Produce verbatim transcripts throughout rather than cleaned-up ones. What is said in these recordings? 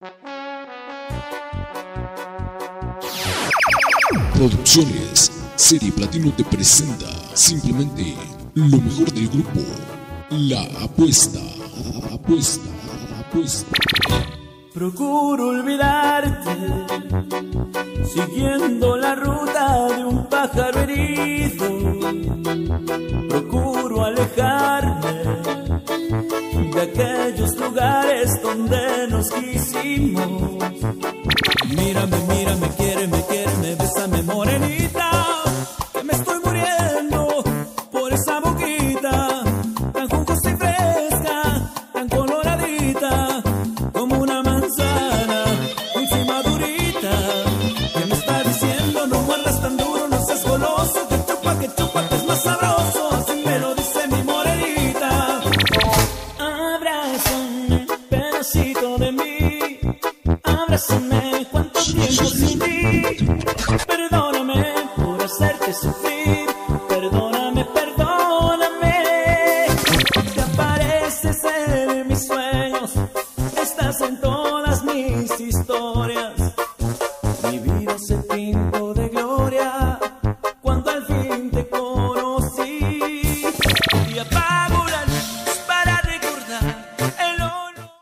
Producciones Serie Platino te presenta simplemente lo mejor del grupo, La Apuesta, Apuesta, Apuesta. Procuro olvidarte, siguiendo la ruta de un pájaro herido. Procuro alejarme de aquellos lugares donde nos quisimos. Mírame, mírame, quiéreme, quiéreme, bésame, morenita, que me estoy muriendo por esa boquita tan jugosa y fresca, tan coloradita como una manzana, dulce y madurita, que me está diciendo no muerdas tan duro, no seas goloso, que chupa, que chupa, que es más sabroso, así me lo dice mi morenita. Abrázame, pedacito de mí, abrázame, cuánto tiempo sin ti, perdóname por hacerte sufrir, perdóname, perdóname, te apareces en mis sueños, estás en todas mis historias, mi vida se pintó de gloria cuando al fin te conocí, y apago la luz para recordar el olor.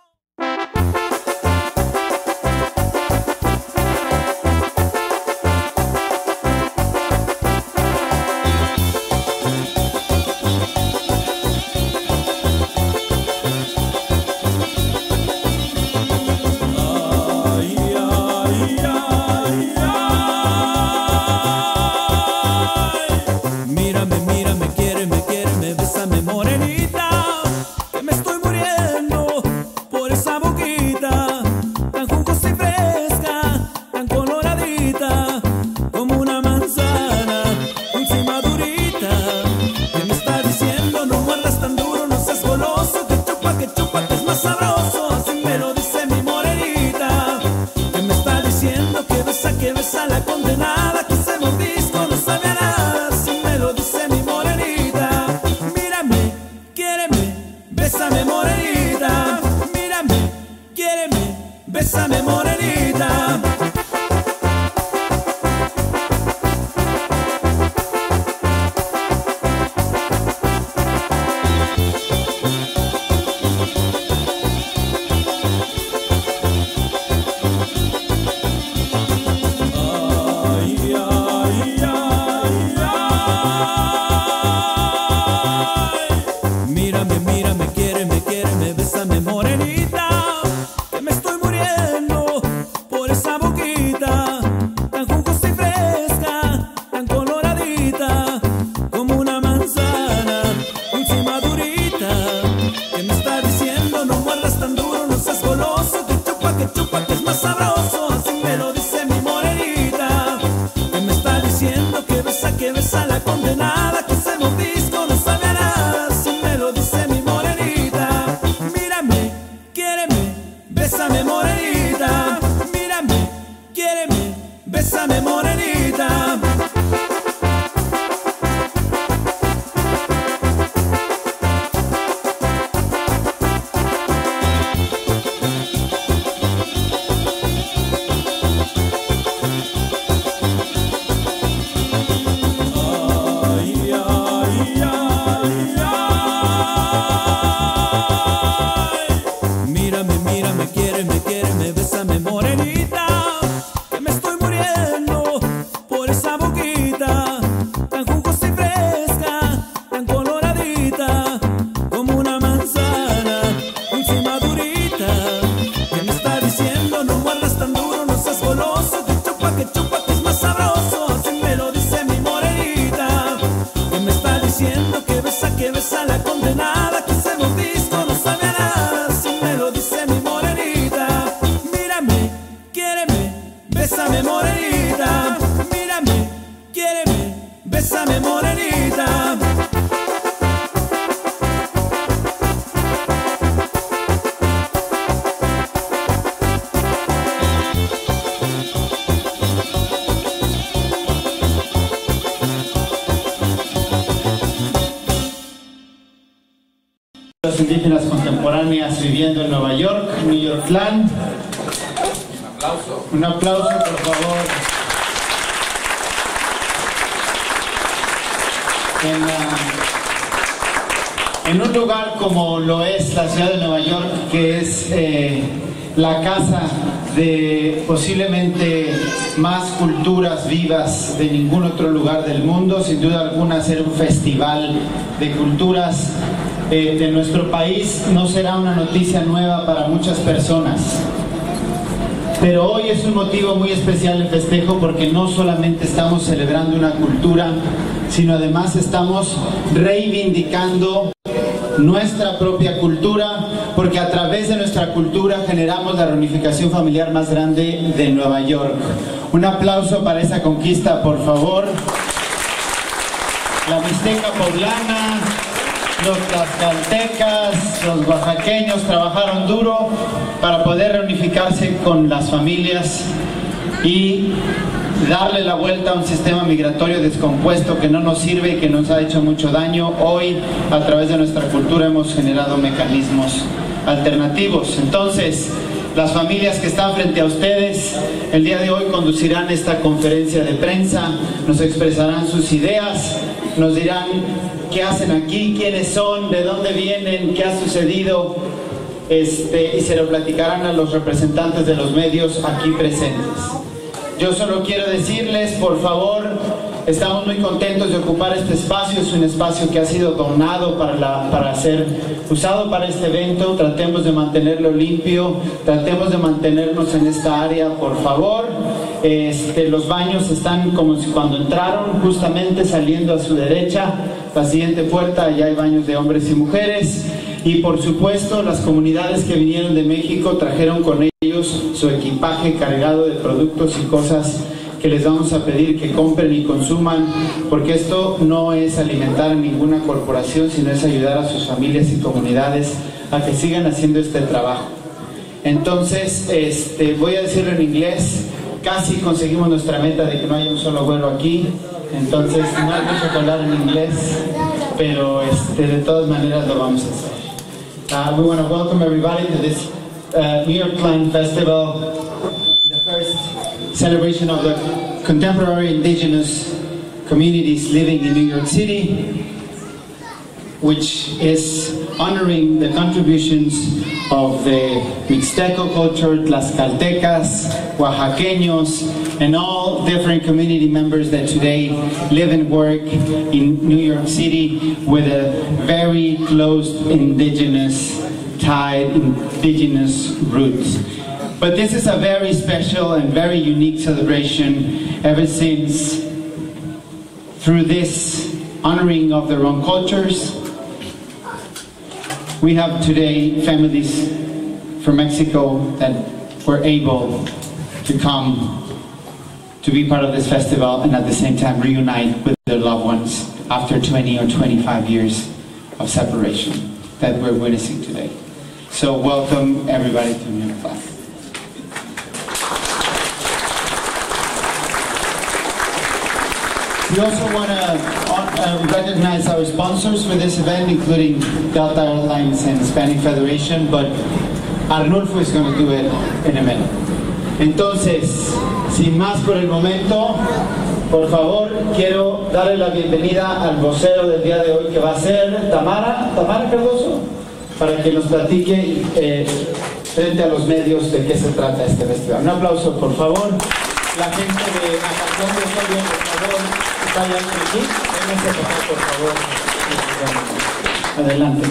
Mírame, mírame, quiéreme, quiéreme, bésame, morenita, que me estoy muriendo por esa boquita tan jugosa y fresca, tan coloradita como una manzana, dulce y madurita, que me está diciendo no muerdas tan duro, no seas goloso, que chupa, que chupa, que es más sabroso, así me lo dice mi morenita, que me está diciendo que besa, que besa la condenada, que ese mordisco no sabe a nada, así me lo dice mi morenita. Mírame, quiéreme, bésame, morenita, mírame, quiéreme, bésame, morenita. Ay, ay, ay, ay. Mírame, mírame, quiéreme, quiéreme, bésame, morenita, que me estoy muriendo por esa boquita tan jugosa y fresca, tan coloradita como una manzana, dulce y madurita, que me está diciendo no muerdas tan duro, no seas goloso, que chupa, que chupa, que es más sabroso, así me lo dice mi morenita, que me está diciendo que besa, que besa la condenada, que ese mordisco no sabe a nada, así me lo dice mi morenita. Mírame, quiéreme, bésame, morenita, mírame, quiéreme, bésame, morenita. Ay, ay, ay, ay. Mírame, mírame, quiéreme, quiéreme, bésame, morenita, que me estoy muriendo por esa boquita tan jugosa y fresca, tan coloradita como una manzana, dulce y madurita, que me está diciendo no muerdas tan duro, no seas goloso, que chupa, que chupa, que es más sabroso, así me lo dice mi morenita, que me está diciendo que besa, que besa la condenada, que ese mordisco no sabe a nada, así me lo dice mi morenita. Mírame, quiéreme, bésame, morenita, mírame, quiéreme, bésame, morenita. Los indígenas contemporáneas viviendo en Nueva York, New York Clan. aplauso. Un aplauso, por favor. En, uh, en un lugar como lo es la ciudad de Nueva York, que es eh, la casa de posiblemente más culturas vivas de ningún otro lugar del mundo, sin duda alguna hacer un festival de culturas eh, de nuestro país no será una noticia nueva para muchas personas. Pero hoy es un motivo muy especial de festejo porque no solamente estamos celebrando una cultura, sino además estamos reivindicando nuestra propia cultura, porque a través de nuestra cultura generamos la reunificación familiar más grande de Nueva York. Un aplauso para esa conquista, por favor. La Mixteca poblana, los tlaxcaltecas, los oaxaqueños trabajaron duro para poder reunificarse con las familias y darle la vuelta a un sistema migratorio descompuesto que no nos sirve y que nos ha hecho mucho daño. Hoy, a través de nuestra cultura, hemos generado mecanismos alternativos. Entonces, las familias que están frente a ustedes, el día de hoy conducirán esta conferencia de prensa, nos expresarán sus ideas, nos dirán qué hacen aquí, quiénes son, de dónde vienen, qué ha sucedido, este, y se lo platicarán a los representantes de los medios aquí presentes. Yo solo quiero decirles, por favor, estamos muy contentos de ocupar este espacio. Es un espacio que ha sido donado para, la, para ser usado para este evento. Tratemos de mantenerlo limpio, tratemos de mantenernos en esta área, por favor. Este, los baños están como si cuando entraron, justamente saliendo a su derecha. La siguiente puerta, allá hay baños de hombres y mujeres. Y por supuesto, las comunidades que vinieron de México trajeron con ellos su equipaje cargado de productos y cosas que les vamos a pedir que compren y consuman, porque esto no es alimentar a ninguna corporación, sino es ayudar a sus familias y comunidades a que sigan haciendo este trabajo. Entonces, este, voy a decirlo en inglés. Casi conseguimos nuestra meta de que no haya un solo güero aquí, entonces no hay mucho que hablar en inglés, pero este, de todas maneras lo vamos a hacer. Uh, we want to welcome everybody to this uh, New York Climb Festival, the first celebration of the contemporary indigenous communities living in New York City, which is honoring the contributions of the Mixteco culture, Tlaxcaltecas, Oaxaqueños, and all different community members that today live and work in New York City with a very close indigenous tied, indigenous roots. But this is a very special and very unique celebration ever since, through this honoring of their own cultures, we have today families from Mexico that were able to come to be part of this festival and at the same time reunite with their loved ones after twenty or twenty-five years of separation that we're witnessing today. So welcome everybody to New York Climb. We also want to uh, recognize our sponsors for this event, including Delta Airlines and Hispanic Federation, but Arnulfo is going to do it in a minute. Entonces, sin más por el momento, por favor, quiero darle la bienvenida al vocero del día de hoy, que va a ser Tamara, Tamara Cardoso, para que nos platique eh, frente a los medios de qué se trata este festival. Un aplauso, por favor. La gente de Acapulco, por favor, vayan aquí. Vénganse a pasar, por favor. Adelante.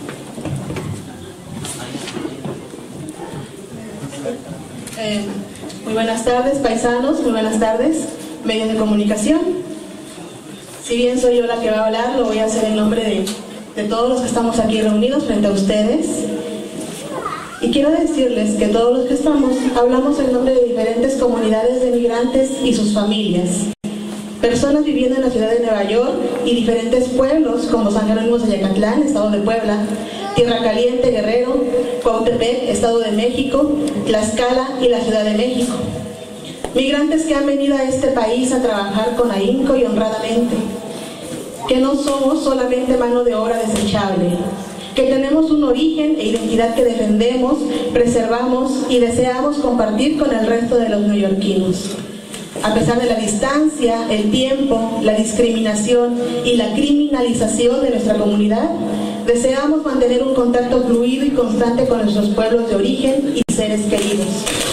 Eh, muy buenas tardes, paisanos, muy buenas tardes, medios de comunicación. Si bien soy yo la que va a hablar, lo voy a hacer en nombre de, de todos los que estamos aquí reunidos frente a ustedes. Y quiero decirles que todos los que estamos hablamos en nombre de diferentes comunidades de migrantes y sus familias, personas viviendo en la ciudad de Nueva York y diferentes pueblos como San Jerónimo de Yacatlán, estado de Puebla, Tierra Caliente, Guerrero, Cuautepec, estado de México, Tlaxcala y la Ciudad de México. Migrantes que han venido a este país a trabajar con ahínco y honradamente, que no somos solamente mano de obra desechable, que tenemos un origen e identidad que defendemos, preservamos y deseamos compartir con el resto de los neoyorquinos. A pesar de la distancia, el tiempo, la discriminación y la criminalización de nuestra comunidad, deseamos mantener un contacto fluido y constante con nuestros pueblos de origen y seres queridos.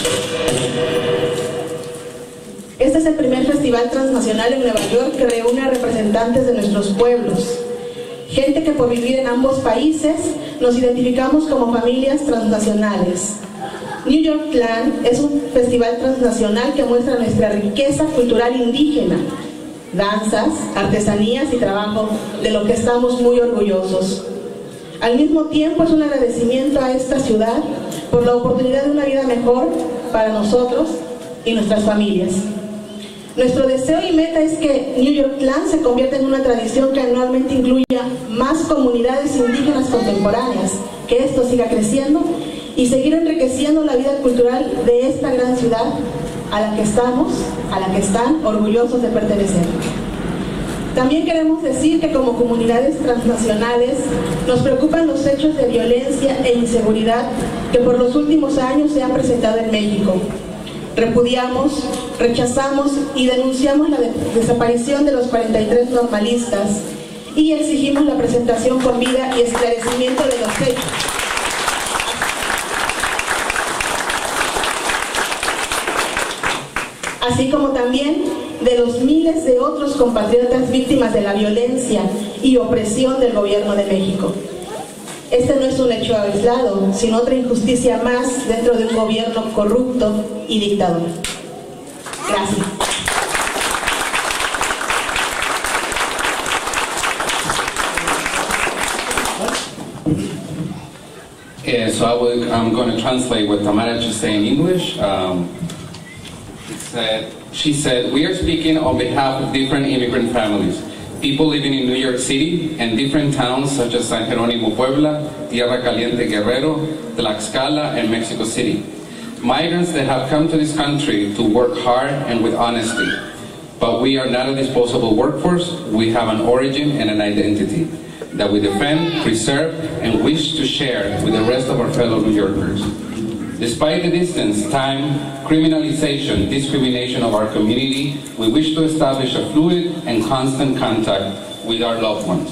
Este es el primer festival transnacional en Nueva York que reúne a representantes de nuestros pueblos. Gente que por vivir en ambos países nos identificamos como familias transnacionales. New York Clan es un festival transnacional que muestra nuestra riqueza cultural indígena, danzas, artesanías y trabajo de lo que estamos muy orgullosos. Al mismo tiempo es un agradecimiento a esta ciudad por la oportunidad de una vida mejor para nosotros y nuestras familias. Nuestro deseo y meta es que New York Clan se convierta en una tradición que anualmente incluya más comunidades indígenas contemporáneas, que esto siga creciendo y seguir enriqueciendo la vida cultural de esta gran ciudad a la que estamos, a la que están orgullosos de pertenecer. También queremos decir que como comunidades transnacionales nos preocupan los hechos de violencia e inseguridad que por los últimos años se han presentado en México. Repudiamos, rechazamos y denunciamos la de desaparición de los cuarenta y tres normalistas y exigimos la presentación con vida y esclarecimiento de los hechos. Así como también de los miles de otros compatriotas víctimas de la violencia y opresión del gobierno de México. Este no es un hecho aislado, sino otra injusticia más dentro de un gobierno corrupto y dictador. Gracias. Yeah, so I will, I'm going to translate what Tamara just said in English. Um, it said, she said, we are speaking on behalf of different immigrant families, people living in New York City and different towns such as San Jerónimo, Puebla, Tierra Caliente, Guerrero, Tlaxcala, and Mexico City. Migrants that have come to this country to work hard and with honesty. But we are not a disposable workforce. We have an origin and an identity that we defend, preserve, and wish to share with the rest of our fellow New Yorkers. Despite the distance, time, criminalization, discrimination of our community, we wish to establish a fluid and constant contact with our loved ones.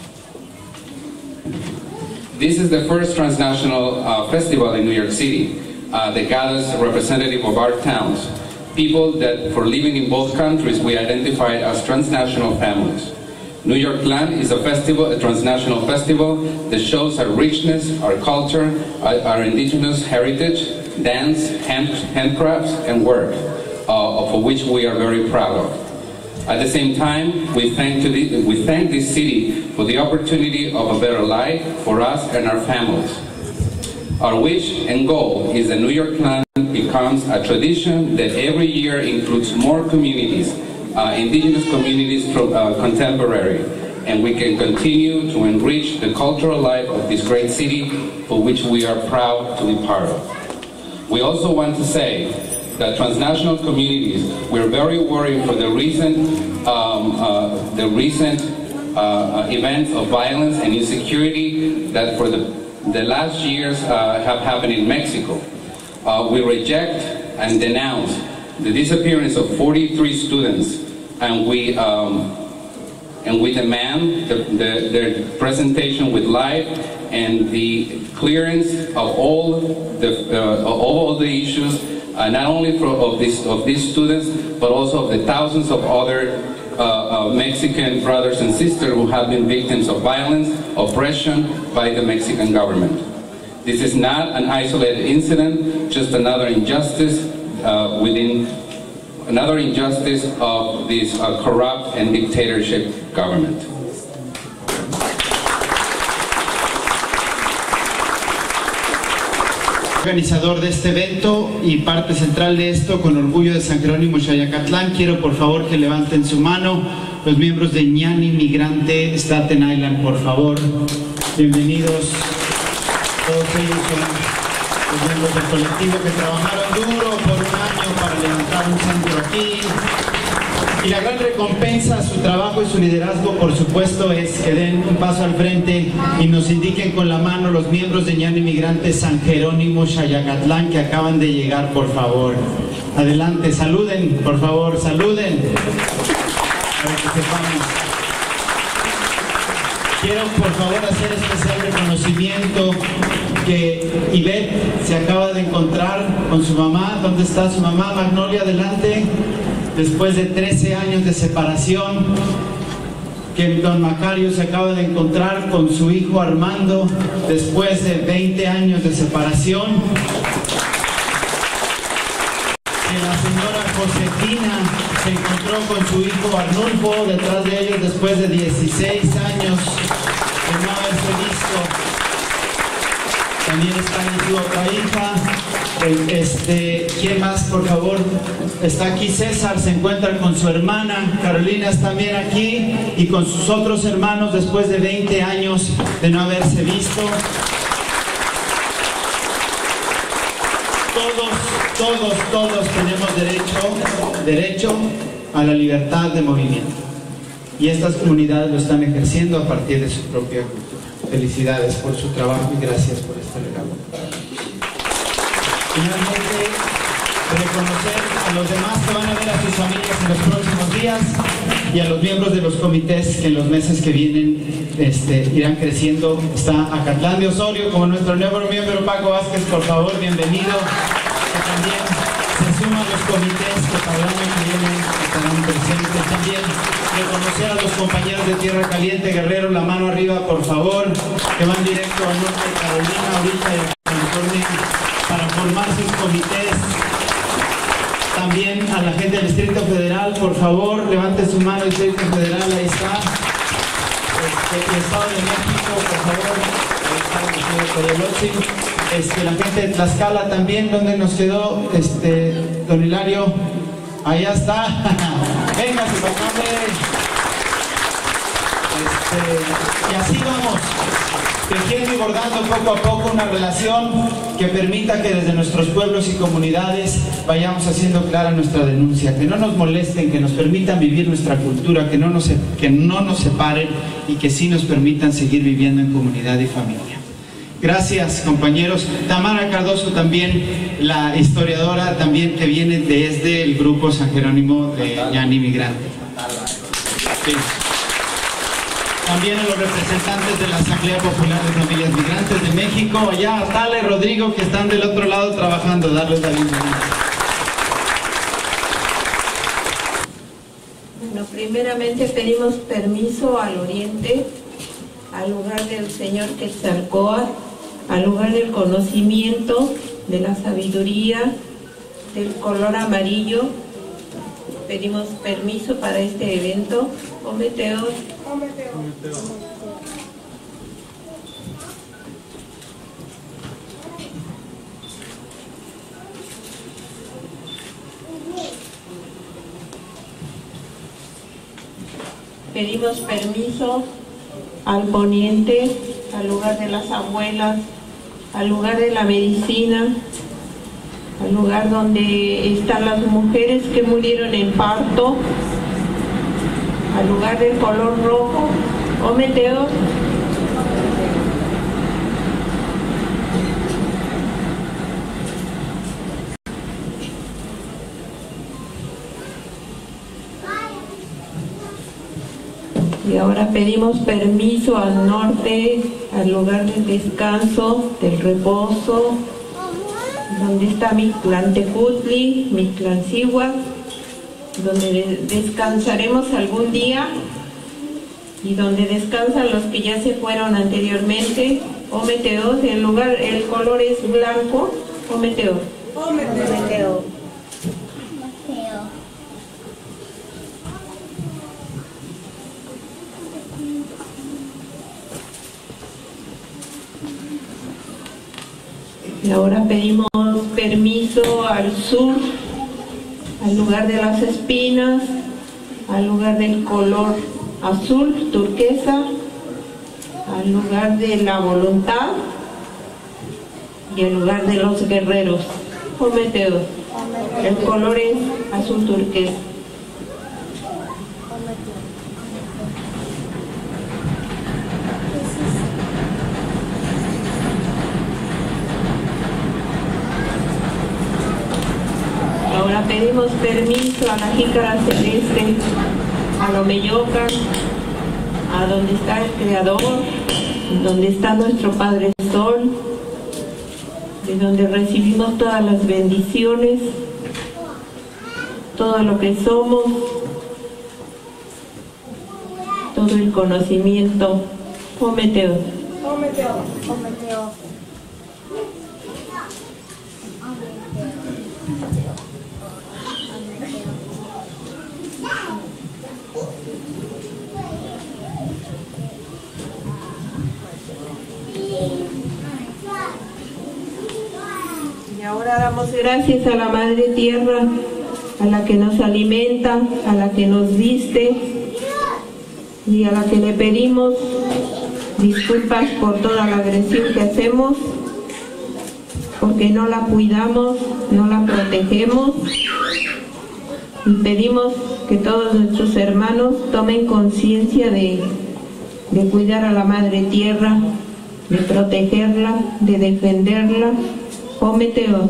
This is the first transnational uh, festival in New York City uh, that gathers representatives of our towns, people that for living in both countries we identify as transnational families. New York Clan is a festival, a transnational festival that shows our richness, our culture, our, our indigenous heritage, dance, hand, handcrafts, and work, uh, for which we are very proud of. At the same time, we thank, to the, we thank this city for the opportunity of a better life for us and our families. Our wish and goal is that New York Clan becomes a tradition that every year includes more communities, Uh, indigenous communities from uh, contemporary, and we can continue to enrich the cultural life of this great city for which we are proud to be part of. We also want to say that transnational communities, we're very worried for the recent, um, uh, the recent uh, events of violence and insecurity that for the, the last years uh, have happened in Mexico. Uh, we reject and denounce the disappearance of forty-three students, and we um, and we demand the, the, their presentation with life and the clearance of all the uh, of all the issues, uh, not only for, of this of these students, but also of the thousands of other uh, uh, Mexican brothers and sisters who have been victims of violence, oppression by the Mexican government. This is not an isolated incident, just another injustice Uh, within another injustice of this uh, corrupt and dictatorship government. Organizador de este evento y parte central de esto, con orgullo de San Jerónimo Xayacatlán, quiero por favor que levanten su mano los miembros de Ñani Migrante Staten Island, por favor. Bienvenidos. Todos ellos son los miembros del colectivo que trabajaron duro por un año para levantar un centro aquí. Y la gran recompensa a su trabajo y su liderazgo, por supuesto, es que den un paso al frente y nos indiquen con la mano los miembros de Ñani Migrante San Jerónimo Xayacatlán que acaban de llegar, por favor. Adelante, saluden, por favor, saluden. Para que sepamos. Quiero, por favor, hacer especial reconocimiento que Ivette se acaba de encontrar con su mamá. ¿Dónde está su mamá? Magnolia, adelante. Después de trece años de separación, que don Macario se acaba de encontrar con su hijo Armando después de veinte años de separación. Que la señora Josefina se encontró con su hijo Arnulfo detrás de ellos después de dieciséis años de no haberse visto. También está en su otra hija. Este, ¿quién más, por favor? Está aquí César, se encuentra con su hermana. Carolina está también aquí y con sus otros hermanos después de veinte años de no haberse visto. Todos, todos, todos tenemos derecho, derecho a la libertad de movimiento. Y estas comunidades lo están ejerciendo a partir de su propia cultura. Felicidades por su trabajo y gracias por este regalo. Finalmente, reconocer a los demás que van a ver a sus familias en los próximos días y a los miembros de los comités que en los meses que vienen este, irán creciendo. Está Acatlán de Osorio como nuestro nuevo miembro, Paco Vázquez, por favor, bienvenido. Que también se suman los comités que para el año que viene estarán presentes. También reconocer a los compañeros de Tierra Caliente, Guerrero, la mano arriba, por favor, que van directo al norte de Carolina ahorita y a California para formar sus comités. También a la gente del Distrito Federal, por favor, levante su mano, el Distrito Federal, ahí está. Este, el Estado de México, por favor, ahí está el este, la gente de Tlaxcala también, ¿dónde nos quedó? Este, don Hilario, allá está. Venga, su papá. Este, y así vamos, tejiendo y bordando poco a poco una relación que permita que desde nuestros pueblos y comunidades vayamos haciendo clara nuestra denuncia, que no nos molesten, que nos permitan vivir nuestra cultura, que no nos, que no nos separen y que sí nos permitan seguir viviendo en comunidad y familia. Gracias, compañeros. Tamara Cardoso también, la historiadora también que viene desde el grupo San Jerónimo de Ñani Migrante. Sí. También a los representantes de la Asamblea Popular de Familias Migrantes de México, allá a Tala y Rodrigo que están del otro lado trabajando, darles la bienvenida. Bueno, primeramente pedimos permiso al oriente, al lugar del señor Quetzalcóatl, al lugar del conocimiento, de la sabiduría, del color amarillo. Pedimos permiso para este evento. Ometeotl. Pedimos permiso al poniente, al lugar de las abuelas, al lugar de la medicina, al lugar donde están las mujeres que murieron en parto, al lugar del color rojo, Ometeotl. Y ahora pedimos permiso al norte, al lugar del descanso, del reposo, donde está Mictlantecutli, Mictlancíhuatl, donde descansaremos algún día y donde descansan los que ya se fueron anteriormente. Ometeotl, el lugar, el color es blanco. Ometeotl. Ometeotl. Y ahora pedimos permiso al sur, al lugar de las espinas, al lugar del color azul, turquesa, al lugar de la voluntad y al lugar de los guerreros. Ometeotl. El color es azul turquesa. ahora pedimos permiso a la jícara celeste, a Lomeyocan, a donde está el Creador, donde está nuestro Padre Sol, de donde recibimos todas las bendiciones, todo lo que somos, todo el conocimiento. Ometeo. Ometeo. Ometeo. Y ahora damos gracias a la Madre Tierra, a la que nos alimenta, a la que nos viste y a la que le pedimos disculpas por toda la agresión que hacemos, porque no la cuidamos, no la protegemos, y pedimos que todos nuestros hermanos tomen conciencia de, de cuidar a la Madre Tierra, de protegerla, de defenderla. Ometeo.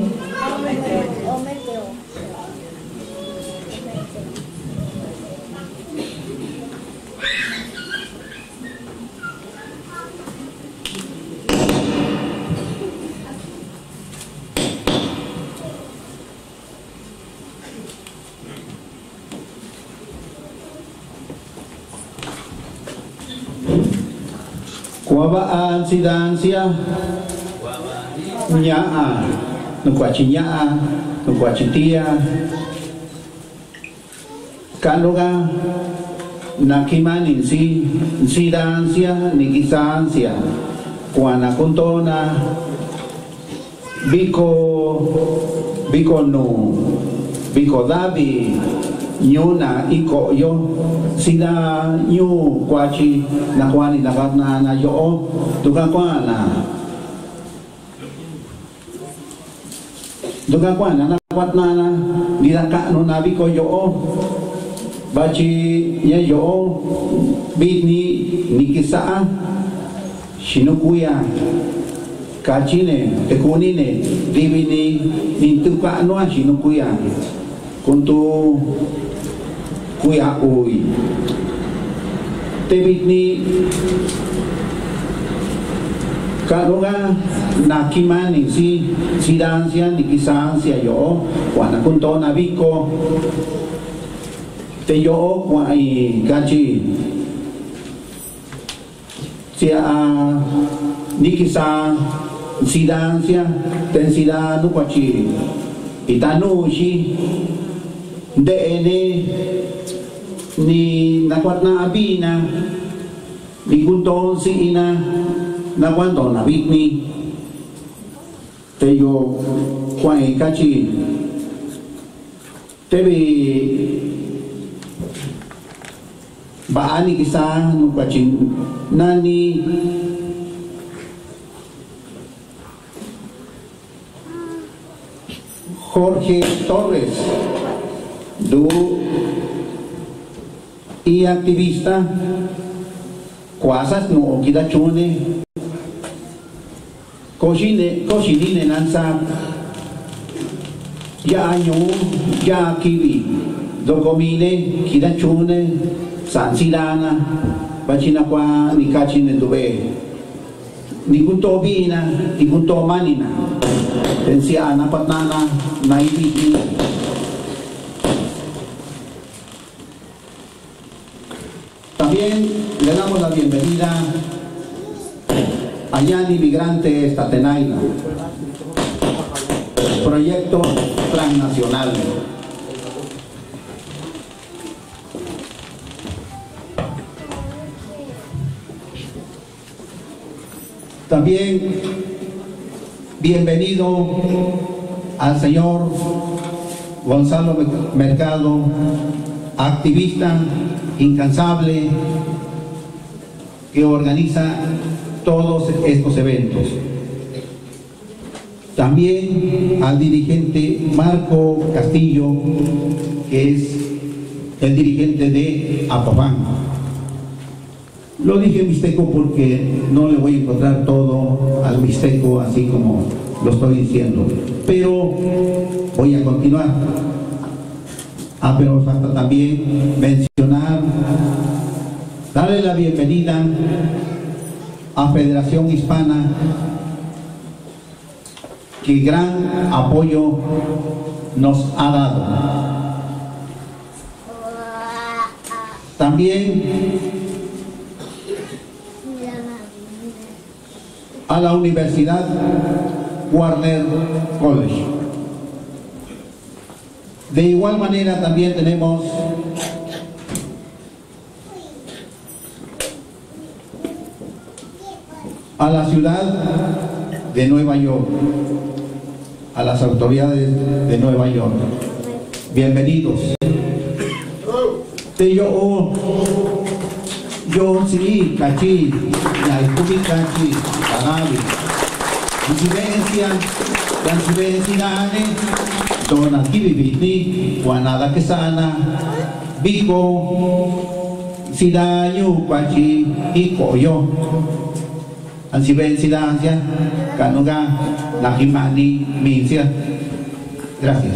Kuabaan sidansia nyaa nukwachi nyaa nukwachi tia kaluga nakimani si sidansia nikisansia kuana kuntona biko biko no biko dabi nyuna iko yo sida nyu kwachi na kwani na na na yo tuka kwana tuka kwana na kwatna na diraka no nabi ko yo bachi ya yo bitni nikisa shinukuya kachine tekunine divini nintuka no shinukuya kuntu kuya uy tebitni kaluga nakimani si sidansia nikisansia yo wana kunto nabiko te yo kwa i gachi sia nikisa sidansia ten sidanu kwachi itanushi dene ni nakwat na abina ni kunton si ina nakwando na bitni teyo kwai kachi tebi baani kisa nukwachi nani Jorge Torres du y activista kwasas no kidachune koshine koshinine nansa ya año ya kiwi dokomine kidachune sansilana bachina kwa nikachine dube nikuntobina nikuntomanina tensia napatnana naibiti. También le damos la bienvenida a Yani Migrante Staten proyecto transnacional. También bienvenido al señor Gonzalo Mercado, activista incansable que organiza todos estos eventos. También al dirigente Marco Castillo, que es el dirigente de Apapán. Lo dije mixteco porque no le voy a encontrar todo al mixteco así como lo estoy diciendo, pero voy a continuar. Ah, pero falta también mencionar, darle la bienvenida a Federación Hispana, que gran apoyo nos ha dado. También a la Universidad Warner College. De igual manera también tenemos a la ciudad de Nueva York, a las autoridades de Nueva York. Bienvenidos. Yo, yo sí, cachi, la República cachi, Canavi. Incidencia, la incidencia, dona kibibiti, guanada que sana, bico, sidaño, cachi, y coyo. Incidencia, canuga, najimani, mincia. Gracias.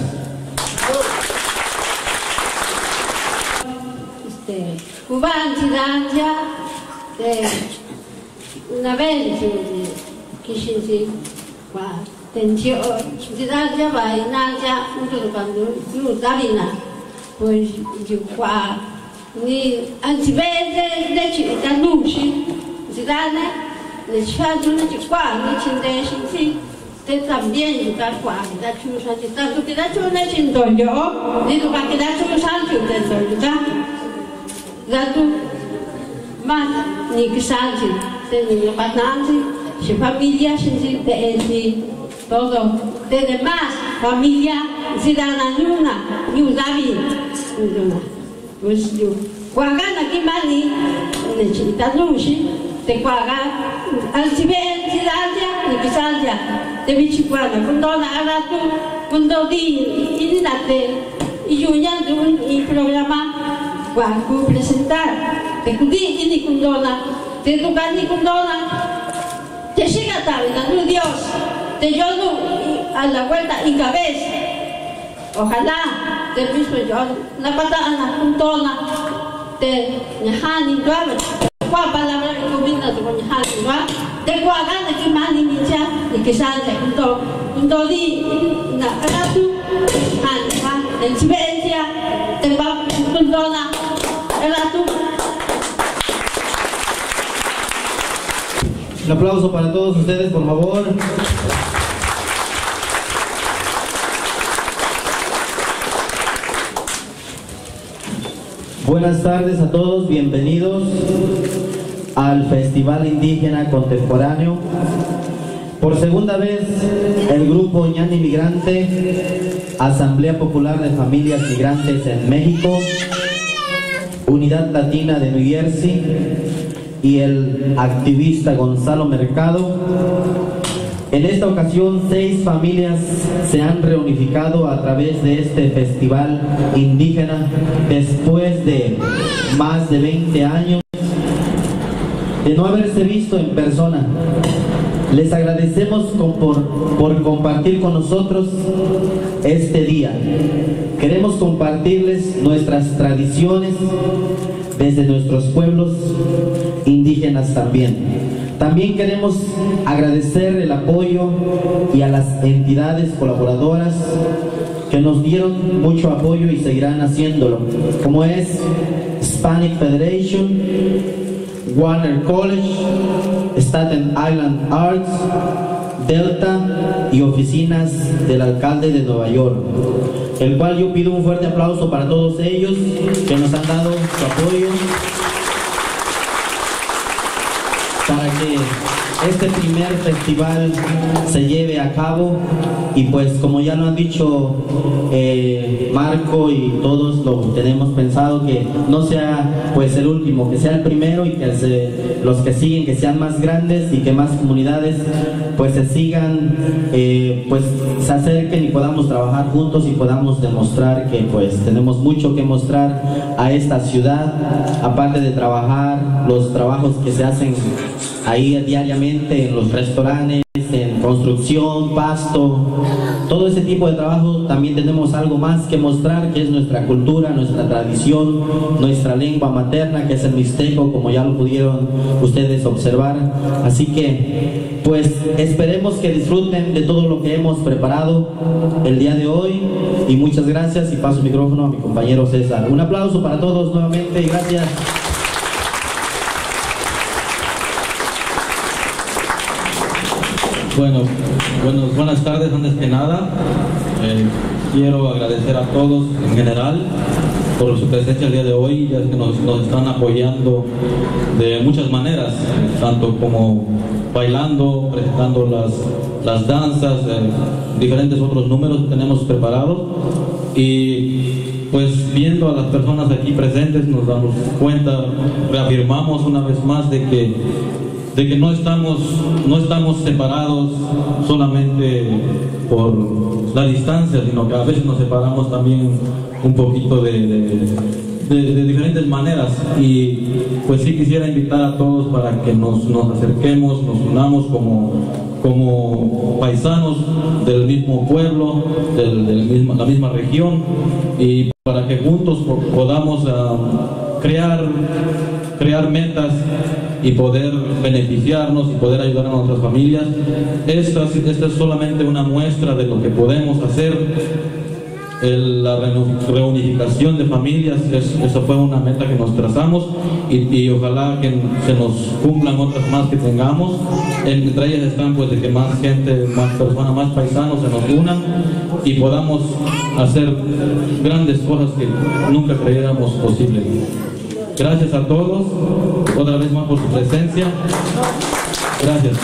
Cuban Sidancia de una vez que se va tensión Sidancia va en Asia mucho cuando yo Davina pues yo va ni antes de de chica luchi Sidancia le chajo una chica ni chinde sí te también yo car qua da chusa tanto que da chuna chindo yo ni para que da chusa yo te soy Lalu mas ni kesanti, ni patnanti, si familia si de si todo, de demás familia si dan a una, ni un David, una, pues yo, cuagan aquí mani, necesita luci, te cuaga, al si ven si dan ni kesanti, te bici cuaga, cuando ahora tú, cuando di, ini nate, y yo ya tu un programa. Cuando presentar, te cudí ni condona, te tocan ni condona, te llega tarde, no Dios, te yo a la vuelta y cabeza. Ojalá, te mismo yo, la patada condona, te ñajani duave, cuál palabra que combina tu ñajani duave, te cuagan aquí más ni mincha, ni que salga junto, junto di, na ratu, han, en Siberia, te va condona. Un aplauso para todos ustedes, por favor. Buenas tardes a todos, bienvenidos al Festival Indígena Contemporáneo. Por segunda vez, el grupo Ñani Migrante, Asamblea Popular de Familias Migrantes en México, Unidad Latina de New Jersey y el activista Gonzalo Mercado. En esta ocasión, seis familias se han reunificado a través de este festival indígena después de más de veinte años de no haberse visto en persona. Les agradecemos por, por compartir con nosotros este día. Queremos compartirles nuestras tradiciones desde nuestros pueblos indígenas también. También queremos agradecer el apoyo y a las entidades colaboradoras que nos dieron mucho apoyo y seguirán haciéndolo, como es Hispanic Federation, Warner College, Staten Island Arts, Delta y oficinas del alcalde de Nueva York, el cual yo pido un fuerte aplauso para todos ellos que nos han dado su apoyo para que este primer festival se lleve a cabo. Y pues como ya lo han dicho eh, Marco y todos lo tenemos pensado, que no sea pues el último, que sea el primero, y que se, los que siguen que sean más grandes y que más comunidades pues se sigan, eh, pues se acerquen y podamos trabajar juntos y podamos demostrar que pues tenemos mucho que mostrar a esta ciudad, aparte de trabajar los trabajos que se hacen ahí diariamente en los restaurantes, en construcción, pasto, todo ese tipo de trabajo. También tenemos algo más que mostrar, que es nuestra cultura, nuestra tradición, nuestra lengua materna, que es el mixteco, como ya lo pudieron ustedes observar. Así que pues esperemos que disfruten de todo lo que hemos preparado el día de hoy, y muchas gracias, y paso el micrófono a mi compañero César. Un aplauso para todos nuevamente y gracias. Bueno, bueno, buenas tardes. Antes que nada, eh, quiero agradecer a todos en general por su presencia el día de hoy, ya que nos, nos están apoyando de muchas maneras, tanto como bailando, presentando las, las danzas, eh, diferentes otros números que tenemos preparados, y pues viendo a las personas aquí presentes nos damos cuenta, reafirmamos una vez más de que de que no estamos, no estamos separados solamente por la distancia, sino que a veces nos separamos también un poquito de, de, de, de diferentes maneras. Y pues sí quisiera invitar a todos para que nos, nos acerquemos, nos unamos como, como paisanos del mismo pueblo, del, del mismo, la misma región, y para que juntos podamos uh, crear, crear metas y poder beneficiarnos y poder ayudar a nuestras familias. Esta, esta es solamente una muestra de lo que podemos hacer. El, la reunificación de familias, es, esa fue una meta que nos trazamos, y, y ojalá que se nos cumplan otras más que tengamos. Entre ellas están pues de que más gente, más personas, más paisanos se nos unan y podamos hacer grandes cosas que nunca creyéramos posible. Gracias a todos, otra vez más por su presencia. Gracias.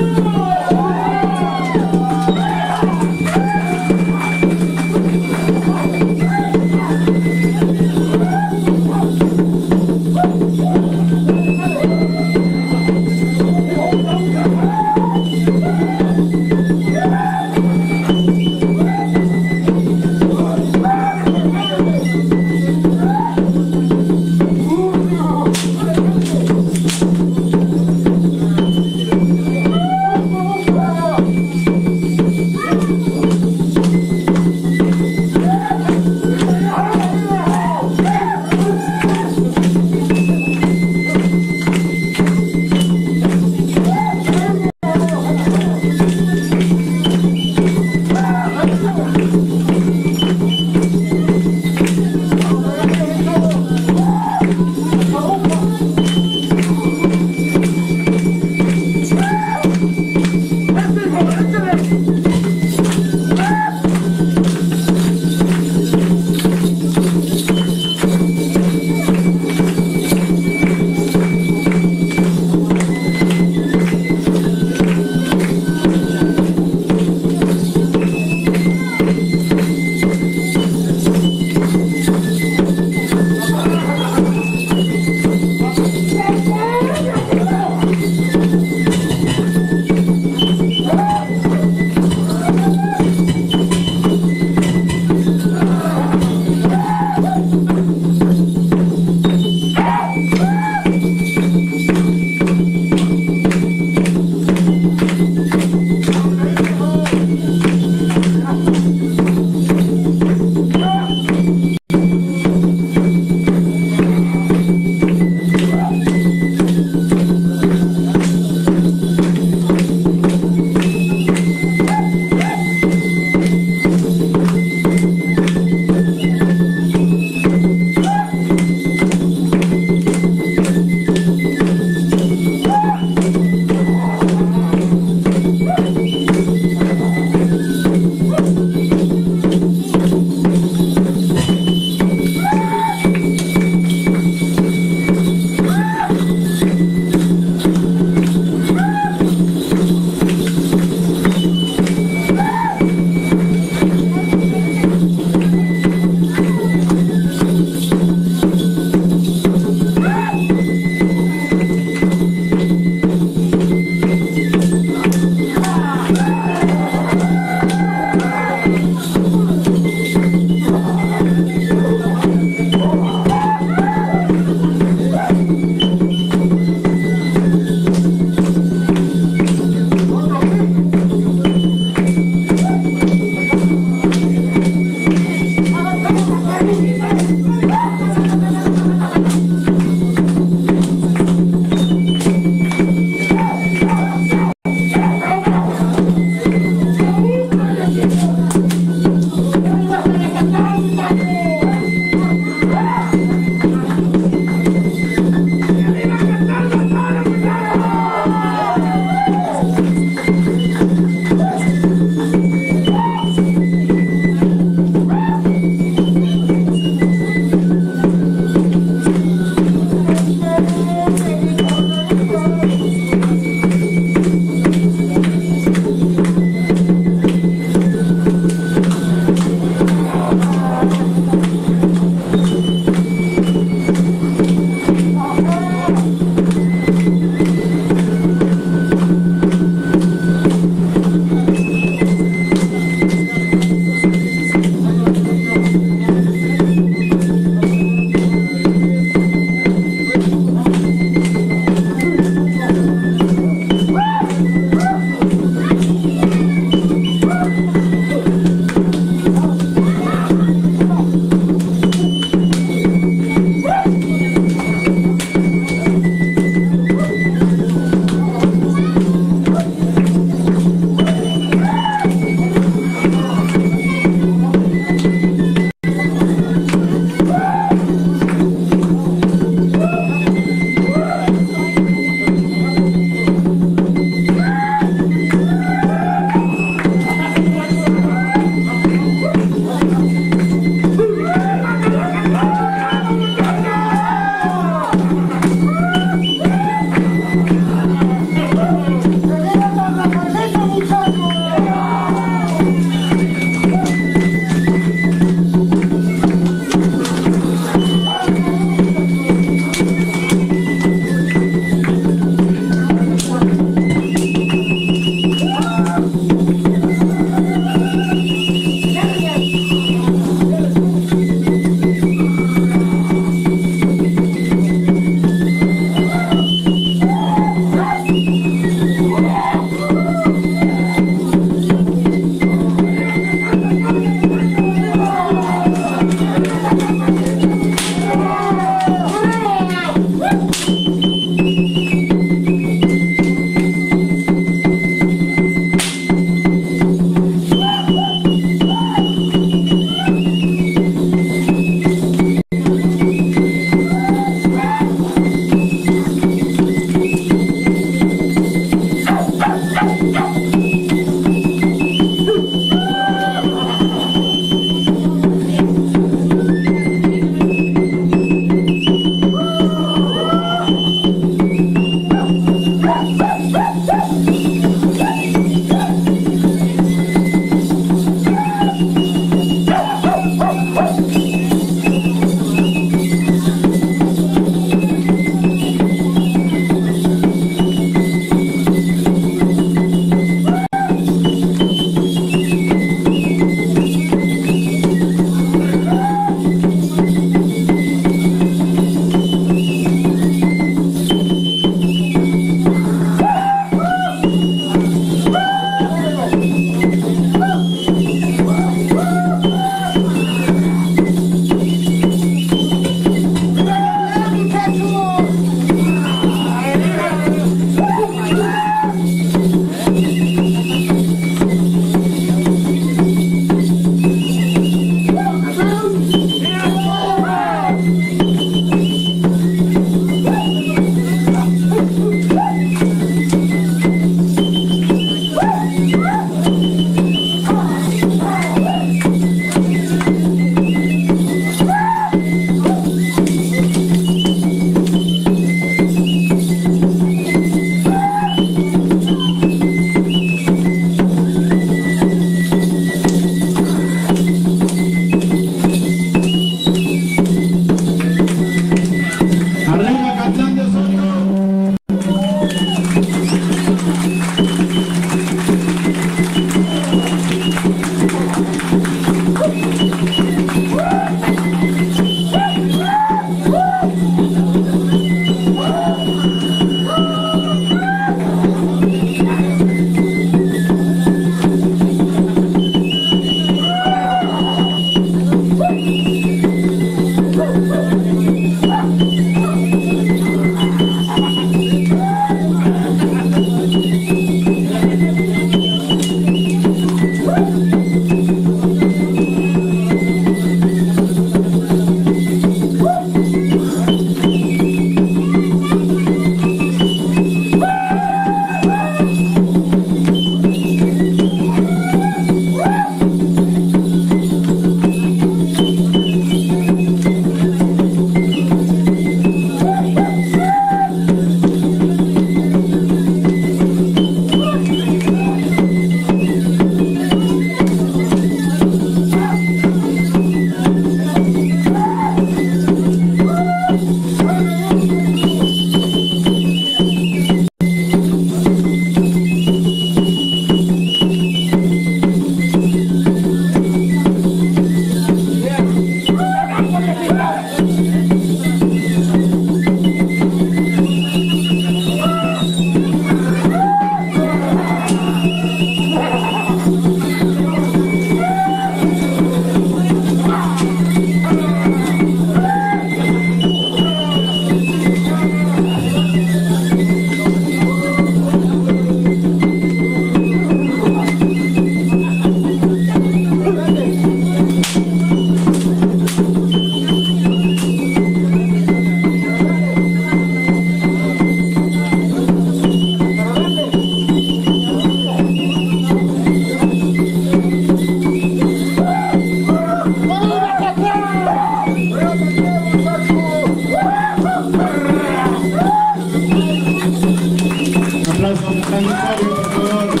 auditorio, por favor.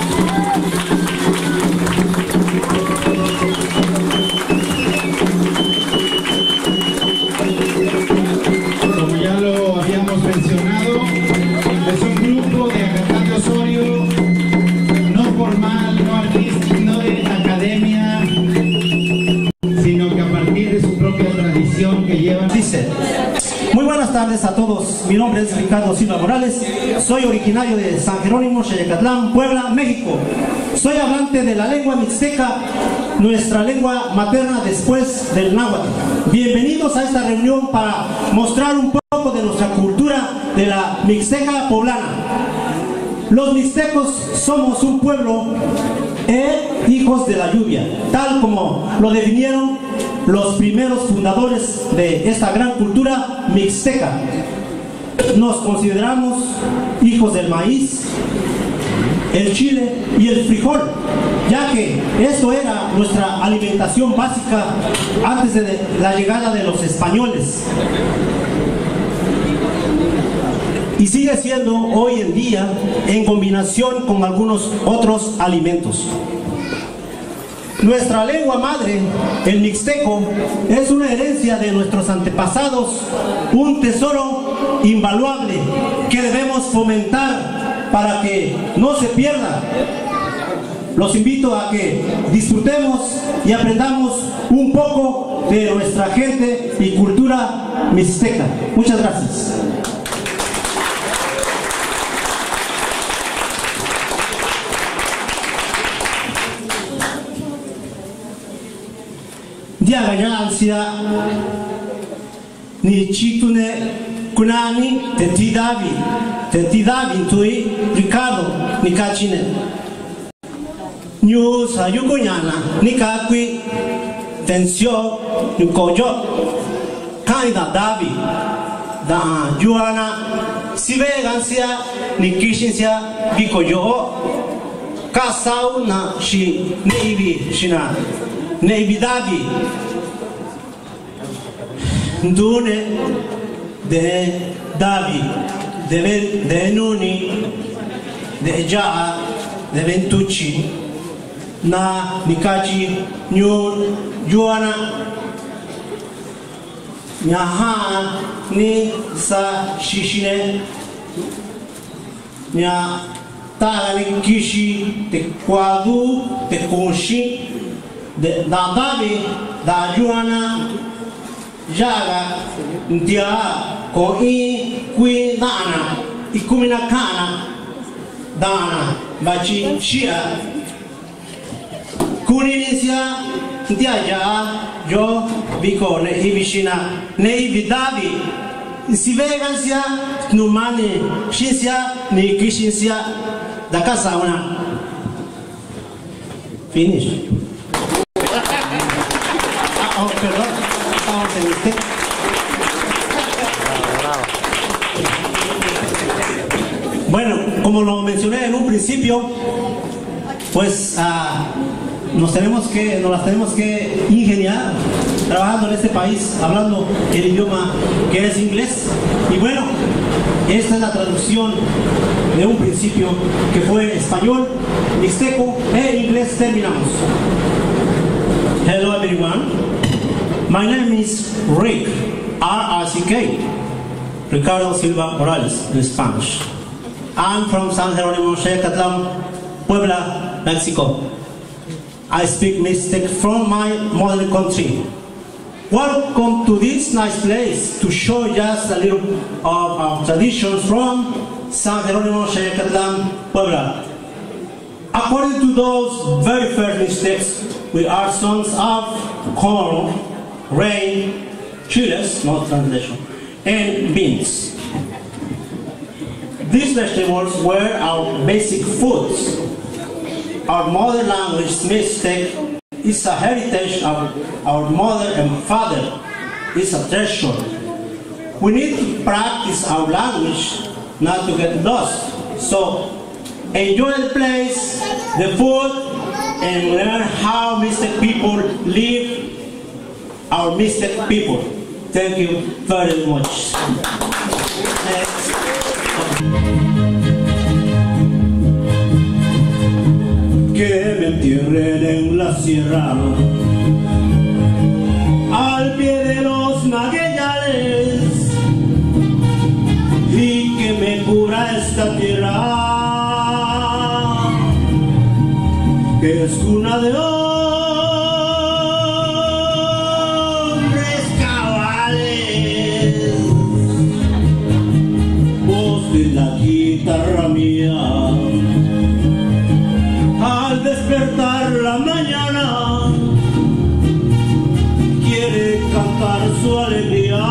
Como ya lo habíamos mencionado, es un grupo de Acatlán de Osorio, no formal, no artístico, no de academia, sino que a partir de su propia tradición que llevan. Dice: muy buenas tardes a todos, mi nombre es Ricardo Silva Morales, soy originario de San Jerónimo, Xeyecatlán, Puebla, México. Soy hablante de la lengua mixteca, nuestra lengua materna después del náhuatl. Bienvenidos a esta reunión para mostrar un poco de nuestra cultura de la mixteca poblana. Los mixtecos somos un pueblo e hijos de la lluvia, tal como lo definieron los primeros fundadores de esta gran cultura mixteca. Nos consideramos hijos del maíz, el chile y el frijol, ya que esto era nuestra alimentación básica antes de la llegada de los españoles. Y sigue siendo hoy en día en combinación con algunos otros alimentos. Nuestra lengua madre, el mixteco, es una herencia de nuestros antepasados, un tesoro invaluable que debemos fomentar para que no se pierda. Los invito a que disfrutemos y aprendamos un poco de nuestra gente y cultura mixteca. Muchas gracias. Dia ganancia ni chitune kunani tetidavi tetidavi tui Ricardo ni kachine news ayukunyana ni kakui tensio ni kojo kaida davi da juana sivegancia ni kishinsia bikoyo kasau na shi neibi shina neibi davi ndune de Davi, de, ben, de Nuni, de Jaa, de Ventucci, na Nikachi, Nyun, Juana, Nyaha, ni sa Shishine, Nya Tagani Kishi, te Kwadu, te Konshi, de da Davi, da Juana, Jaga, Ntia, ko i qui dana i kumina kana dana bachi shia kuninisia ndiaja yo biko ne ibishina ne ibidavi si vegansia numani shinsia ni kishinsia da casa una finish. Ah, oh, perdón, estamos en este. Bueno, como lo mencioné en un principio, pues uh, nos tenemos que, nos las tenemos que ingeniar trabajando en este país, hablando el idioma que es inglés. Y bueno, esta es la traducción de un principio que fue español, mixteco e inglés. Terminamos. Hello everyone, my name is Rick, R R C K, Ricardo Silva Morales in Spanish. I'm from San Jerónimo, Xeyecatlán, Puebla, Mexico. I speak Mixtec from my mother country. Welcome to this nice place to show just a little of our traditions from San Jerónimo, Xeyecatlán, Puebla. According to those very first Mixtecs, we are sons of corn, rain, chiles, no translation, and beans. These vegetables were our basic foods. Our mother language, Mixtec, is a heritage of our mother and father. It's a treasure. We need to practice our language, not to get lost. So, enjoy the place, the food, and learn how Mixtec people live, our Mixtec people. Thank you very much. Next. sierra, al pie de los magueyales, y que me cura esta tierra, que es cuna de hombres cabales. Voz de la guitarra mía, al despertar la mañana, quiere cantar su alegría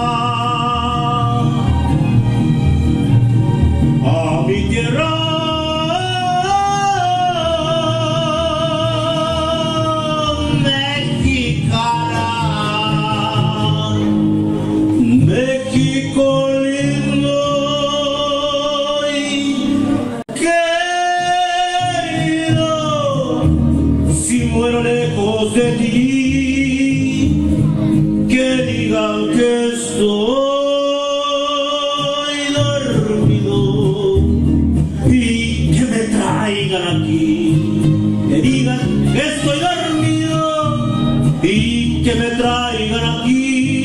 a mi tierra mexicana. México lindo y querido, si muero lejos de ti, que digan que estoy dormido y que me traigan aquí, que digan que estoy dormido y que me traigan aquí.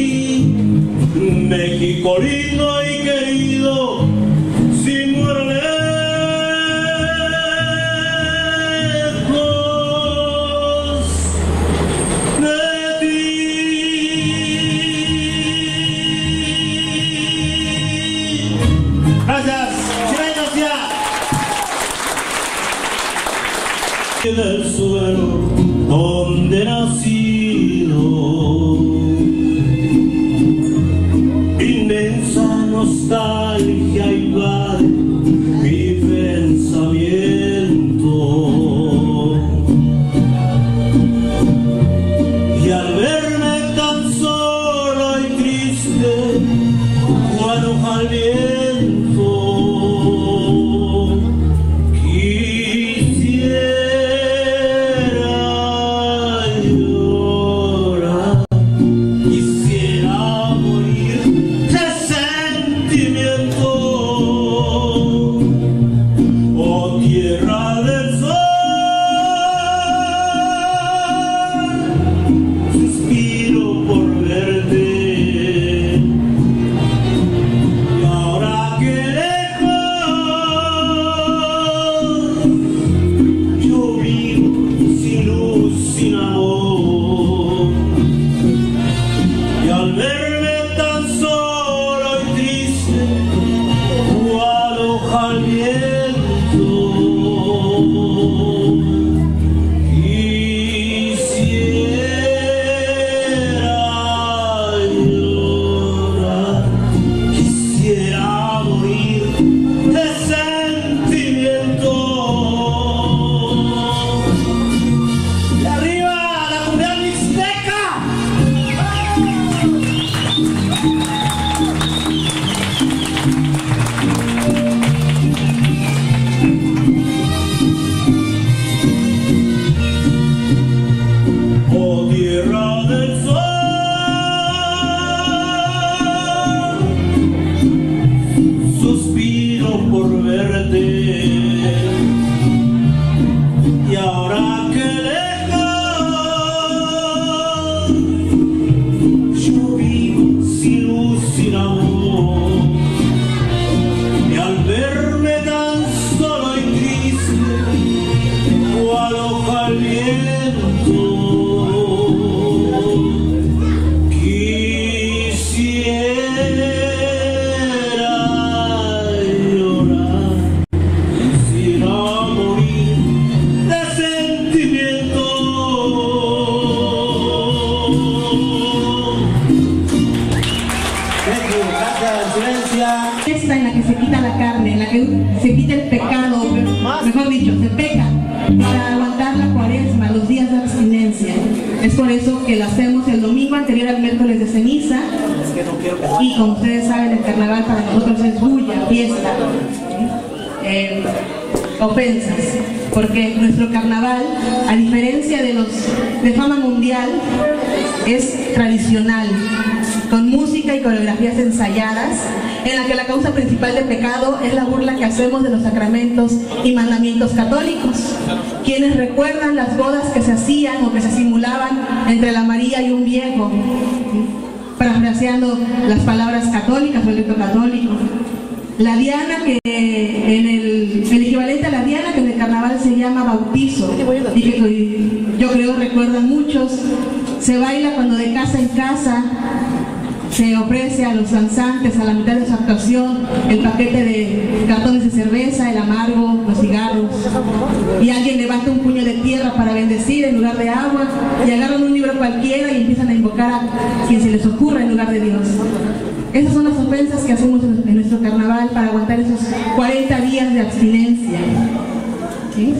México lindo y querido, si muero lejos de ti. Gracias, silencios ya. Del suelo donde he nacido, inmensa nostalgia invade mi pensamiento, y al verme tan solo y triste, cual hoja al viento, quisiera llorar, quisiera morir de sentimiento. Oh tierra del sol, suspiro por verte, y ahora que lejos yo vivo sin luz, sin amor, y al verme tan solo y triste, cual hoja al viento, quisiera llorar, quisiera morir de sentimiento. Y arriba la comunidad mixteca. Oh tierra del sol, suspiro por verte, y ahora que lejos yo vivo sin luz, sin amor, y al verme tan solo y triste, cual hoja al viento, quisiera llorar, quisiera morir de sentimiento. Gracias, silencia. Esta en la que se quita la carne, en la que se quita el pecado, mejor dicho, se peca para aguantar la cuaresma, los días de abstinencia. Es por eso que la hacemos el domingo anterior al miércoles de ceniza, y como ustedes saben, el carnaval para nosotros es bulla, fiesta, eh, ofensas, porque nuestro carnaval, a diferencia de los de fama mundial, es tradicional. con música y coreografías ensayadas, en la que la causa principal de pecado es la burla que hacemos de los sacramentos y mandamientos católicos. Quienes recuerdan las bodas que se hacían o que se simulaban entre la María y un viejo, parafraseando las palabras católicas o el rito católico. La diana, que en el, el equivalente a la diana, que en el carnaval se llama bautizo, y que yo creo recuerdan muchos, se baila cuando de casa en casa se ofrece a los danzantes a la mitad de su actuación el paquete de cartones de cerveza, el amargo, los cigarros, y alguien levanta un puño de tierra para bendecir en lugar de agua, y agarran un libro cualquiera y empiezan a invocar a quien se les ocurra en lugar de Dios. Esas son las ofensas que hacemos en nuestro carnaval para aguantar esos cuarenta días de abstinencia. ¿Sí?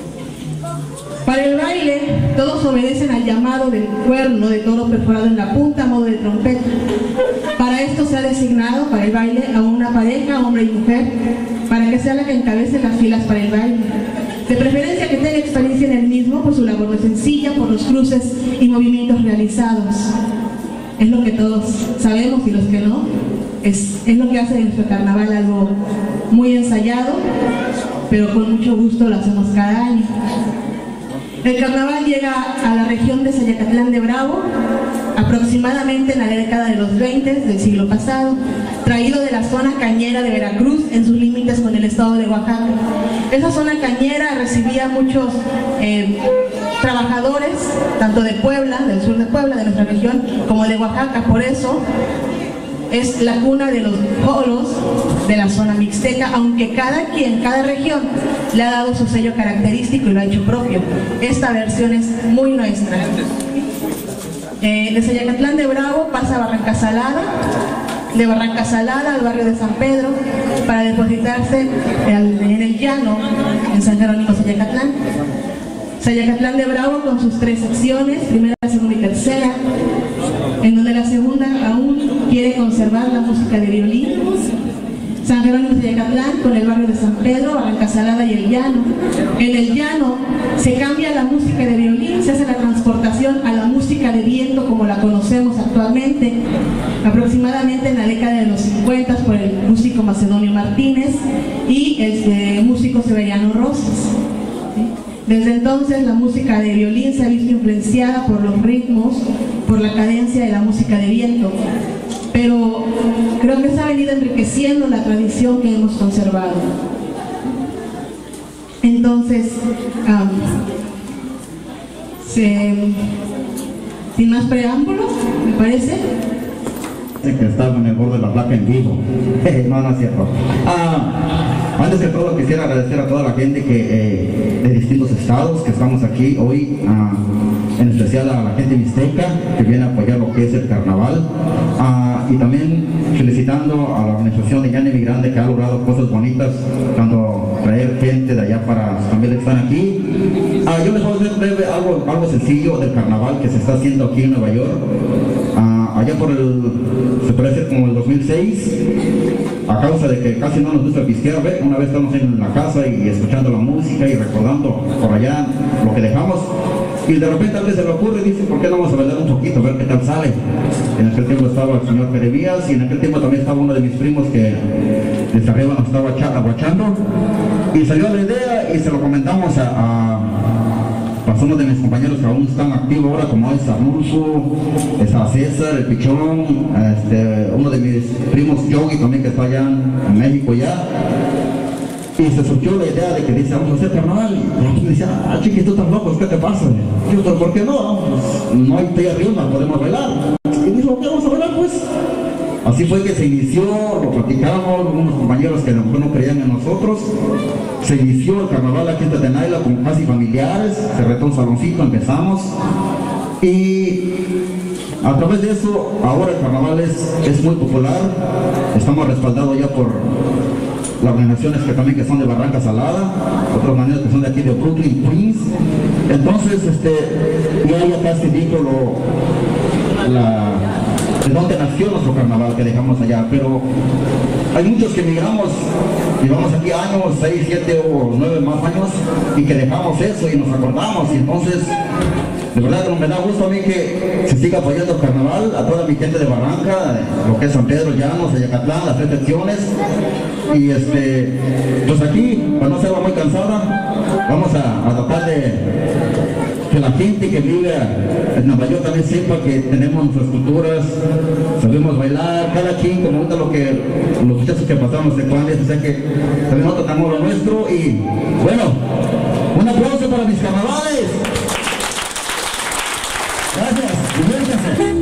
Para el baile, todos obedecen al llamado del cuerno de toro perforado en la punta a modo de trompeta. Para esto se ha designado para el baile a una pareja, hombre y mujer, para que sea la que encabece las filas para el baile. De preferencia que tenga experiencia en el mismo, pues su labor es sencilla por los cruces y movimientos realizados. Es lo que todos sabemos, y los que no, es, es lo que hace de nuestro carnaval algo muy ensayado, pero con mucho gusto lo hacemos cada año. El carnaval llega a la región de Sayacatlán de Bravo aproximadamente en la década de los veinte del siglo pasado, traído de la zona cañera de Veracruz en sus límites con el estado de Oaxaca. Esa zona cañera recibía muchos eh, trabajadores, tanto de Puebla, del sur de Puebla, de nuestra región, como de Oaxaca. Por eso es la cuna de los polos de la zona mixteca, aunque cada quien, cada región le ha dado su sello característico y lo ha hecho propio. Esta versión es muy nuestra. Eh, de Sayacatlán de Bravo pasa a Barranca Salada, de Barranca Salada al barrio de San Pedro, para depositarse en el llano, en San Jerónimo, Sayacatlán. Sayacatlán de Bravo con sus tres secciones, primera, segunda y tercera, en donde la segunda aún quiere conservar la música de violín. San Jerónimo de Sayacatlán con el barrio de San Pedro, Barranca Salada y el llano. En el llano se cambia la música de violín, se hace la transportación a la música de viento como la conocemos actualmente, aproximadamente en la década de los cincuenta por el músico Macedonio Martínez y el músico Severiano Rosas. Desde entonces la música de violín se ha visto influenciada por los ritmos, por la cadencia de la música de viento, pero creo que se ha venido enriqueciendo la tradición que hemos conservado. Entonces, um, se, sin más preámbulos, me parece. Que estaba en el borde de la placa en vivo. No, no es cierto. Ah, antes que todo quisiera agradecer a toda la gente que eh, de distintos estados que estamos aquí hoy, ah, en especial a la gente mixteca que viene a apoyar lo que es el carnaval, ah, y también felicitando a la organización de Ñani Migrante que ha logrado cosas bonitas, tanto traer gente de allá para sus familias que están aquí. Ah, yo les voy a hacer breve algo, algo sencillo del carnaval que se está haciendo aquí en Nueva York. Ah, allá por el, se puede decir como el dos mil seis, a causa de que casi no nos gusta pistear, ¿ve? Una vez estamos en la casa y escuchando la música y recordando por allá lo que dejamos, y de repente a alguien se le ocurre y dice, ¿por qué no vamos a bailar un poquito, a ver qué tal sale? En aquel tiempo estaba el señor Jeremías y en aquel tiempo también estaba uno de mis primos que desde arriba nos estaba aguachando, y salió la idea y se lo comentamos a, a uno de mis compañeros que aún están activos ahora, como es Arnulfo, está César, el Pichón, este, uno de mis primos, Yogi, también que está allá en México ya. Y se surgió la idea de que dice, vamos a hacer carnaval. Y yo decía, ah, chiquis, tú tan locos, ¿qué te pasa? Y yo, ¿por qué no? Pues, no hay tierra, no podemos bailar. Y dijo, ¿qué vamos a bailar pues? Así fue que se inició, lo platicamos, unos compañeros que a lo mejor no creían en nosotros. Se inició el carnaval aquí en Tetenaila con casi familiares, se retó un saloncito, empezamos. Y a través de eso, ahora el carnaval es, es muy popular. Estamos respaldados ya por las organizaciones que también que son de Barranca Salada, otras maneras que son de aquí de Brooklyn, Queens. Entonces, este, ya ya casi dijo lo, la, de dónde nació nuestro carnaval que dejamos allá, pero hay muchos que emigramos llevamos aquí años, seis, siete o nueve más años, y que dejamos eso y nos acordamos, y entonces, de verdad que me da gusto a mí que se siga apoyando el carnaval, a toda mi gente de Barranca, lo que es San Pedro, Llanos, Ayacatlán, las tres secciones, y este, pues aquí, para no ser muy cansada, vamos a, a tratar de que la gente que vive en Nueva York también sepa que tenemos nuestras culturas, sabemos bailar, cada quien como gusta lo que los muchachos que pasaron los secuales, o sea que también nosotros tenemos lo nuestro. Y bueno, un aplauso para mis carnavales. Gracias, diviértanse.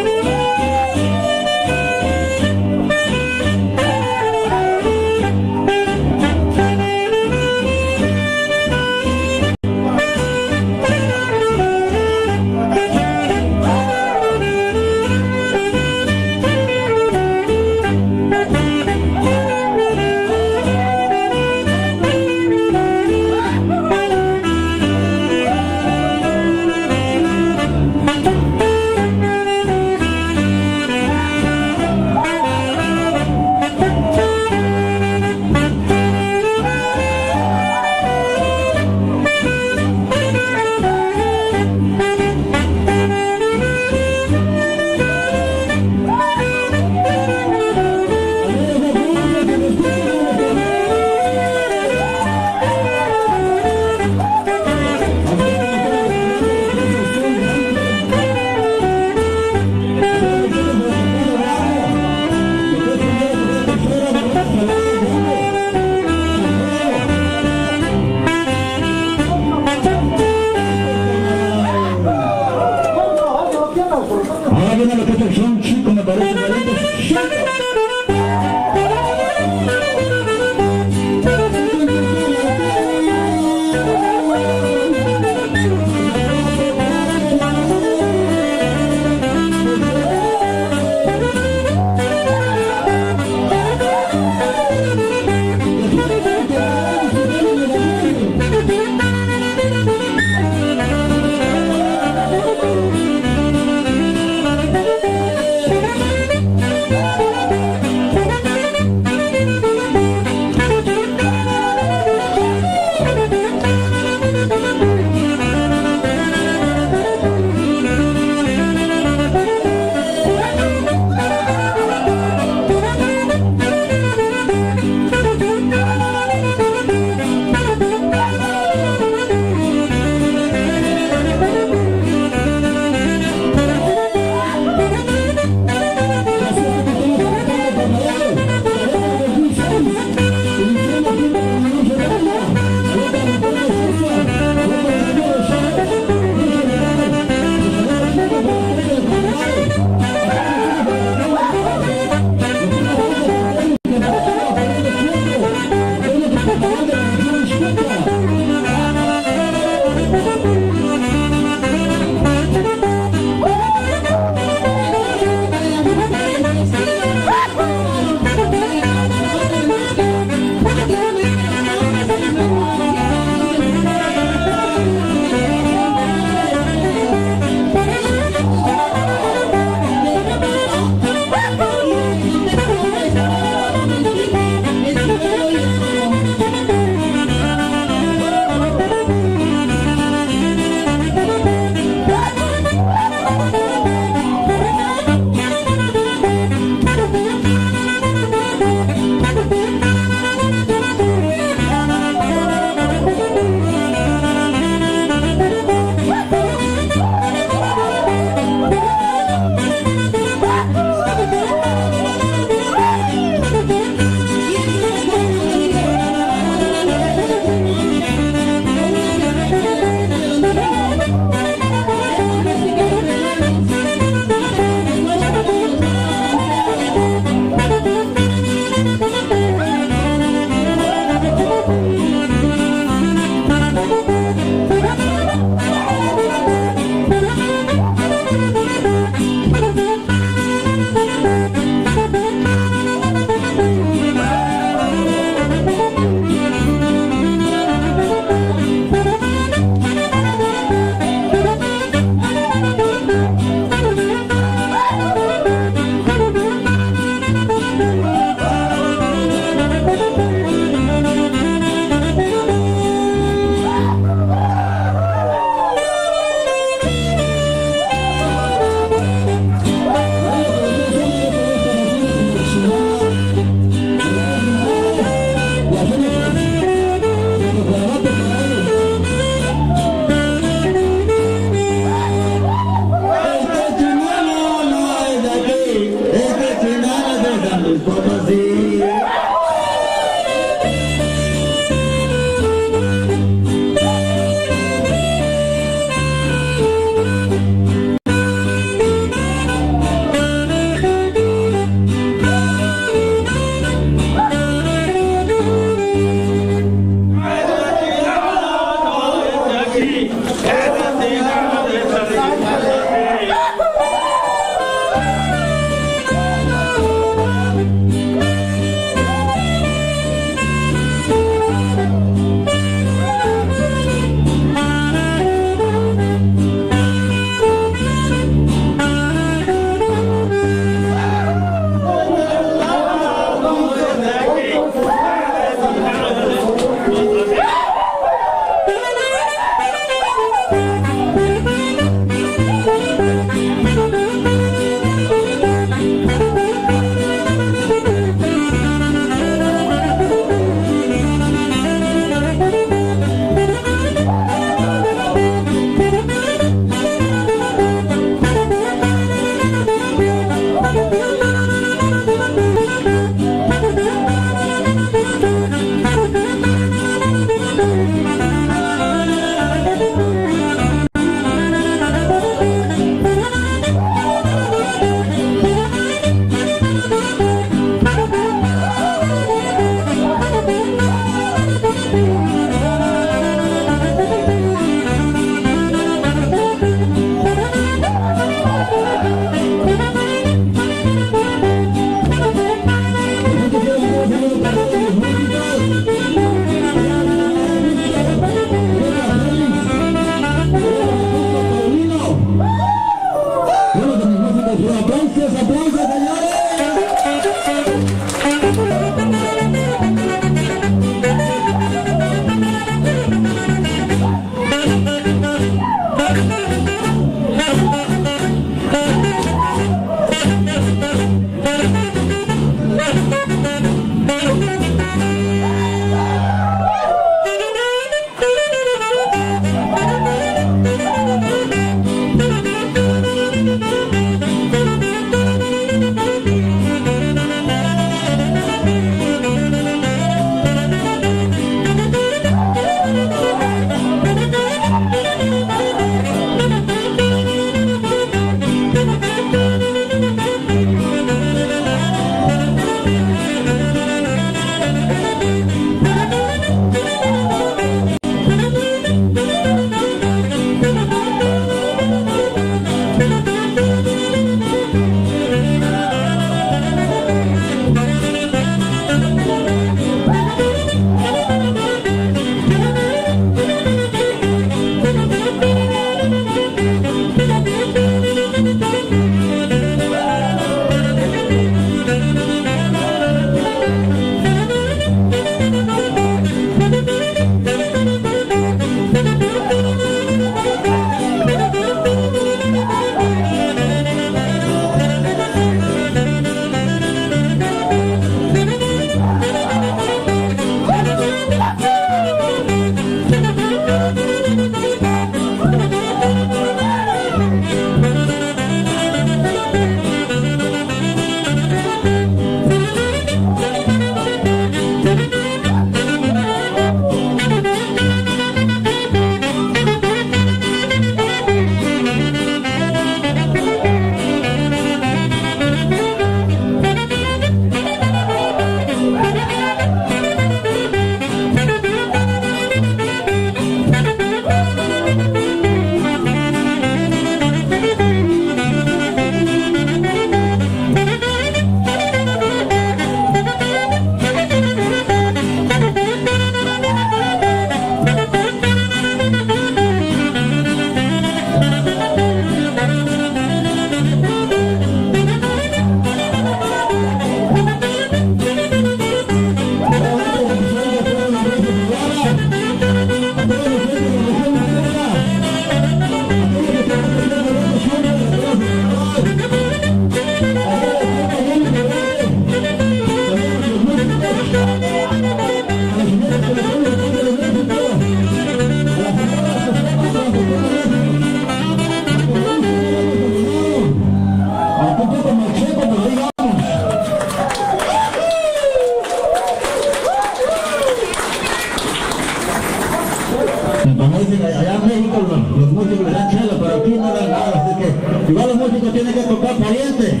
Igual los músicos tienen que tocar pariente.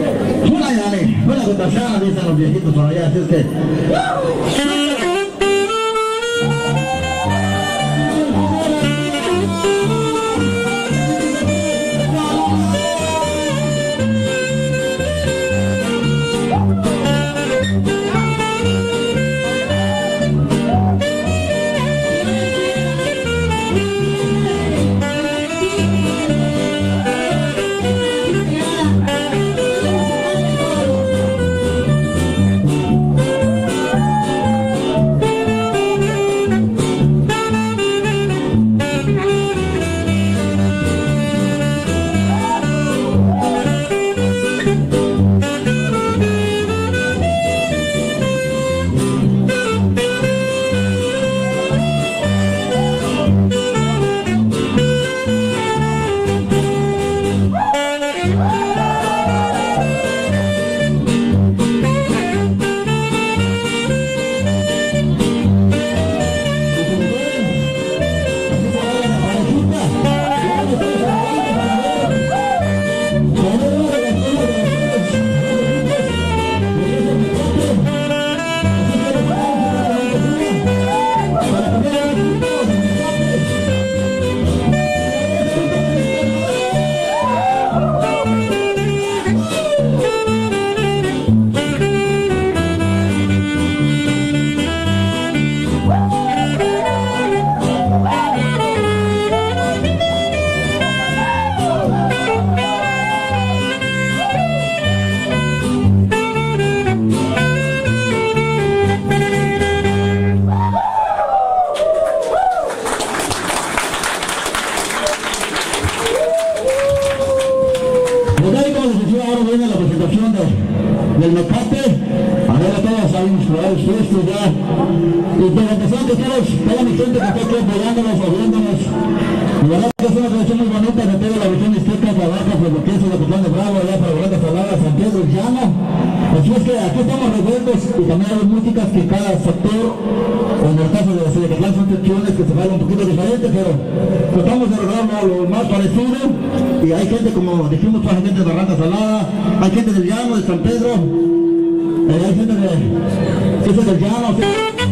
Una y una contazana, dicen los viejitos por allá, así es que... del mecate, a ver a todos sabemos probar ustedes ya, y de la persona que todos, toda mi gente que está aquí apoyándonos, oyéndonos, la verdad que es una canción muy bonita de toda la región mixteca que abarca pues lo que es el Ocotlán de Bravo, allá para Barranca Salada, San Pedro el Llano. Así es que aquí estamos revueltos y también hay músicas que cada sector, o en el caso de la Ocotlán son secciones que se bailan un poquito diferentes, pero tratamos de lograr lo más parecido. Y hay gente, como dijimos, hay gente de Barranca Salada, hay gente del Llano, de San Pedro, eh, hay gente de, que es del Llano. ¿Sí?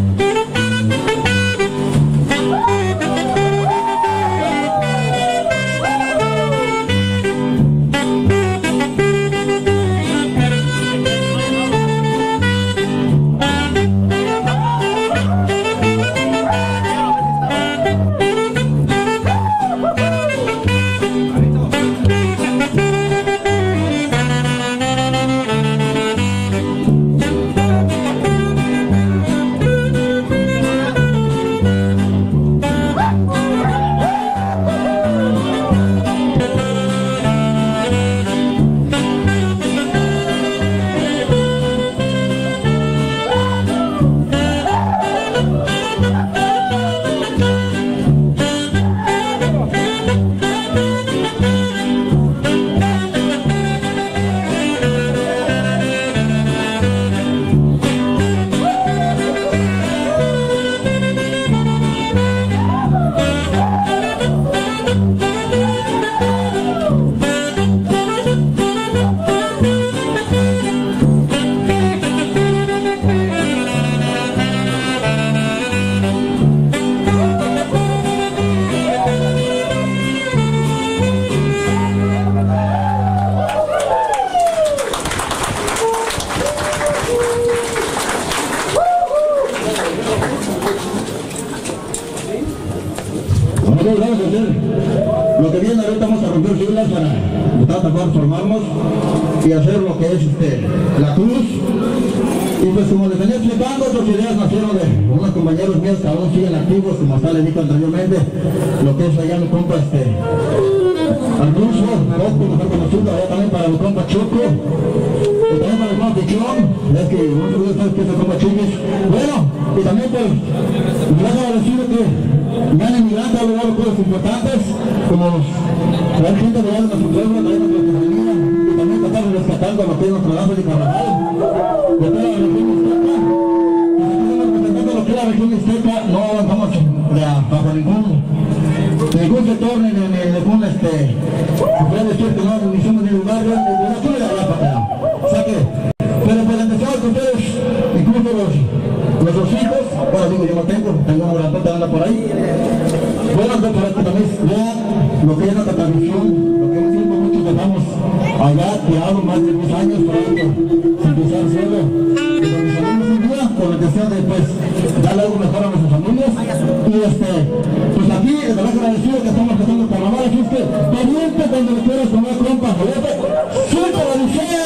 Lo que viene ahorita vamos a romper filas para tratar de formarnos y hacer lo que es este, la cruz. Y pues como les venía explicando, otras ideas nacieron de unos compañeros míos que aún siguen activos, como hasta les dije anteriormente, lo que es allá mi compa este Alfonso, Coco, mejor conocido, allá también para mi compa Choco, y también para el compa Pichón, ya es que uno de ustedes que es el compa Chiquis. Bueno, y también pues me han agradecido que me han emigrado a lograr cosas importantes, como la gente de allá de nuestro pueblo, también de nuestra familia, y también tratar de rescatando lo que es nuestro lado de Carnaval, de toda la región mixteca. Y si estamos representando lo que es la región mixteca, no avanzamos de a, bajo ningún, ningún sector, ni ningún, este, se puede decir que no hicimos ni lugar, ni de la chula de allá para acá. O sea que, pero pues empezamos con ustedes, incluso los, nuestros hijos, bueno digo yo no tengo, tengo una grandota anda por ahí. Bueno, pues para que también vean lo que es nuestra tradición, lo que un tiempo muchos dejamos allá tirado más de diez años por ahí, sin pisar suelo. Y lo que salimos un día con la intención de pues darle algo mejor a nuestras familias. Y este, pues aquí, de verdad agradecido que estamos haciendo el carnaval, así es que pendiente cuando le quieras comer compa, joder, ¡sube la licea!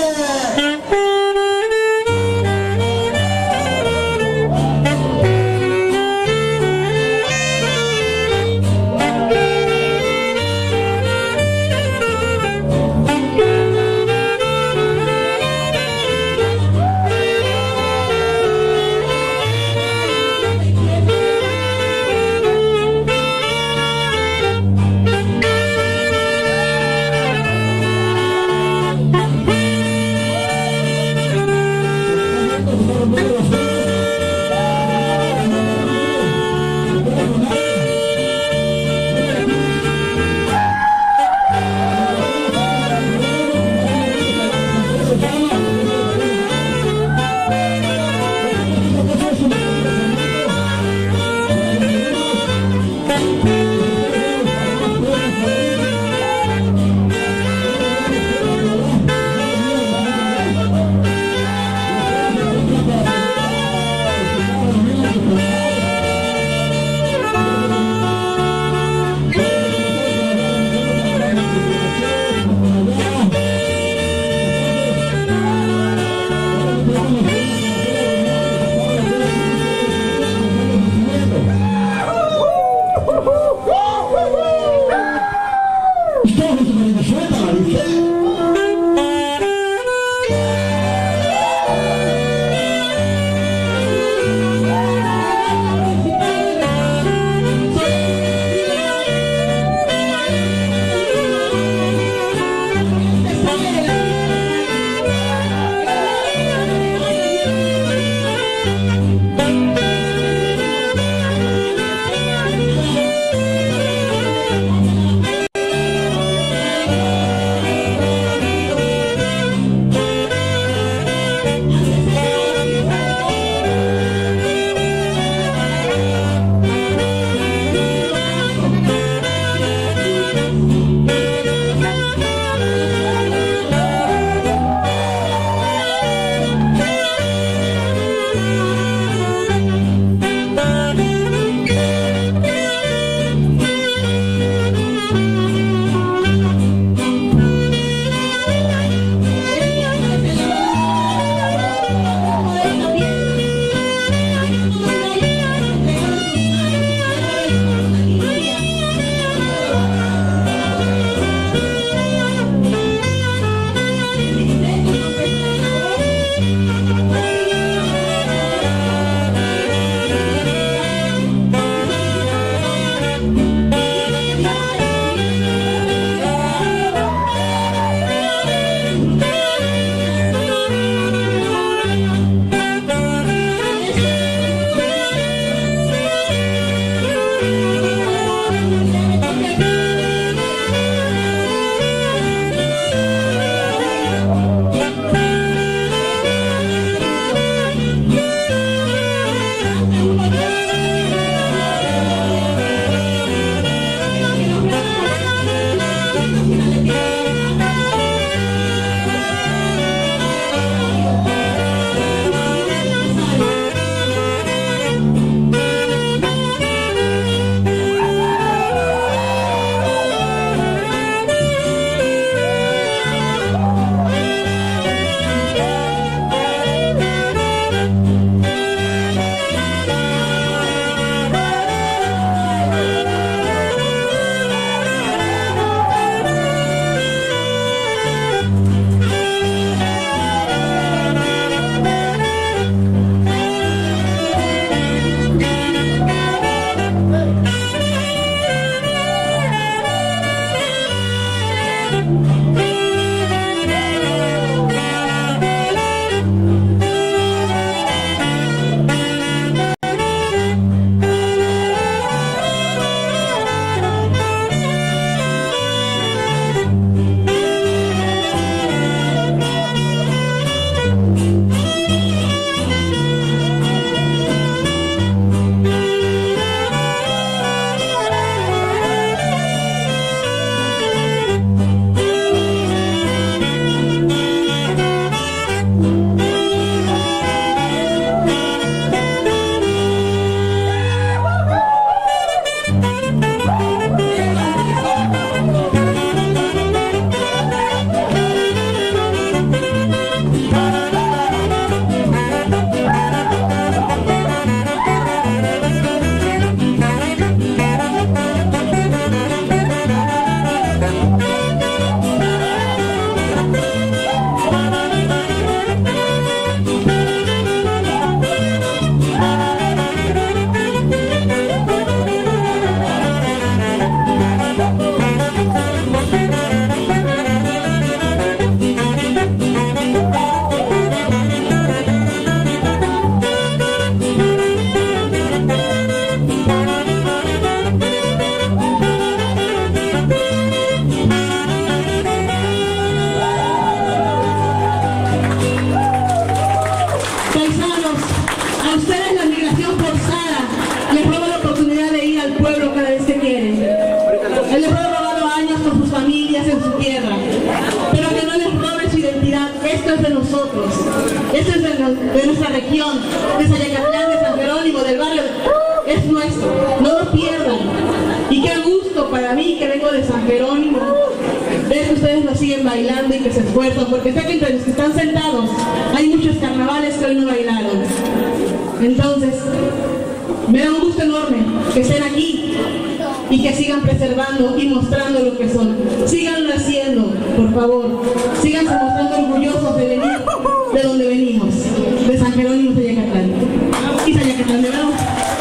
nosotros. Esto es de, de nuestra región, de Sayacatlán, de San Jerónimo, del barrio. Es nuestro, no lo pierdan. Y qué gusto para mí que vengo de San Jerónimo, ver que ustedes lo siguen bailando y que se esfuerzan, porque sé que entre los que están sentados hay muchos carnavales que hoy no bailaron. Entonces, me da un gusto enorme que estén aquí y que sigan preservando y mostrando lo que son. Síganlo haciendo, por favor. Síganse mostrando orgullosos de venir de donde venimos, de San Jerónimo, Sayacatlán. Y Sayacatlán de verdad.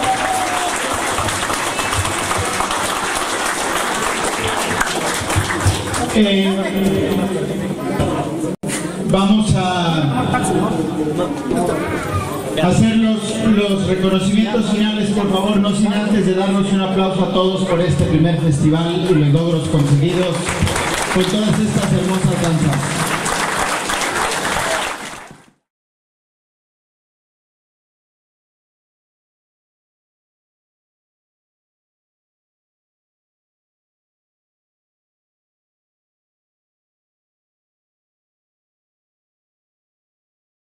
Eh, vamos a hacer los, los reconocimientos finales, por favor, no sin antes de darnos un aplauso a todos por este primer festival y los logros conseguidos con todas estas hermosas danzas.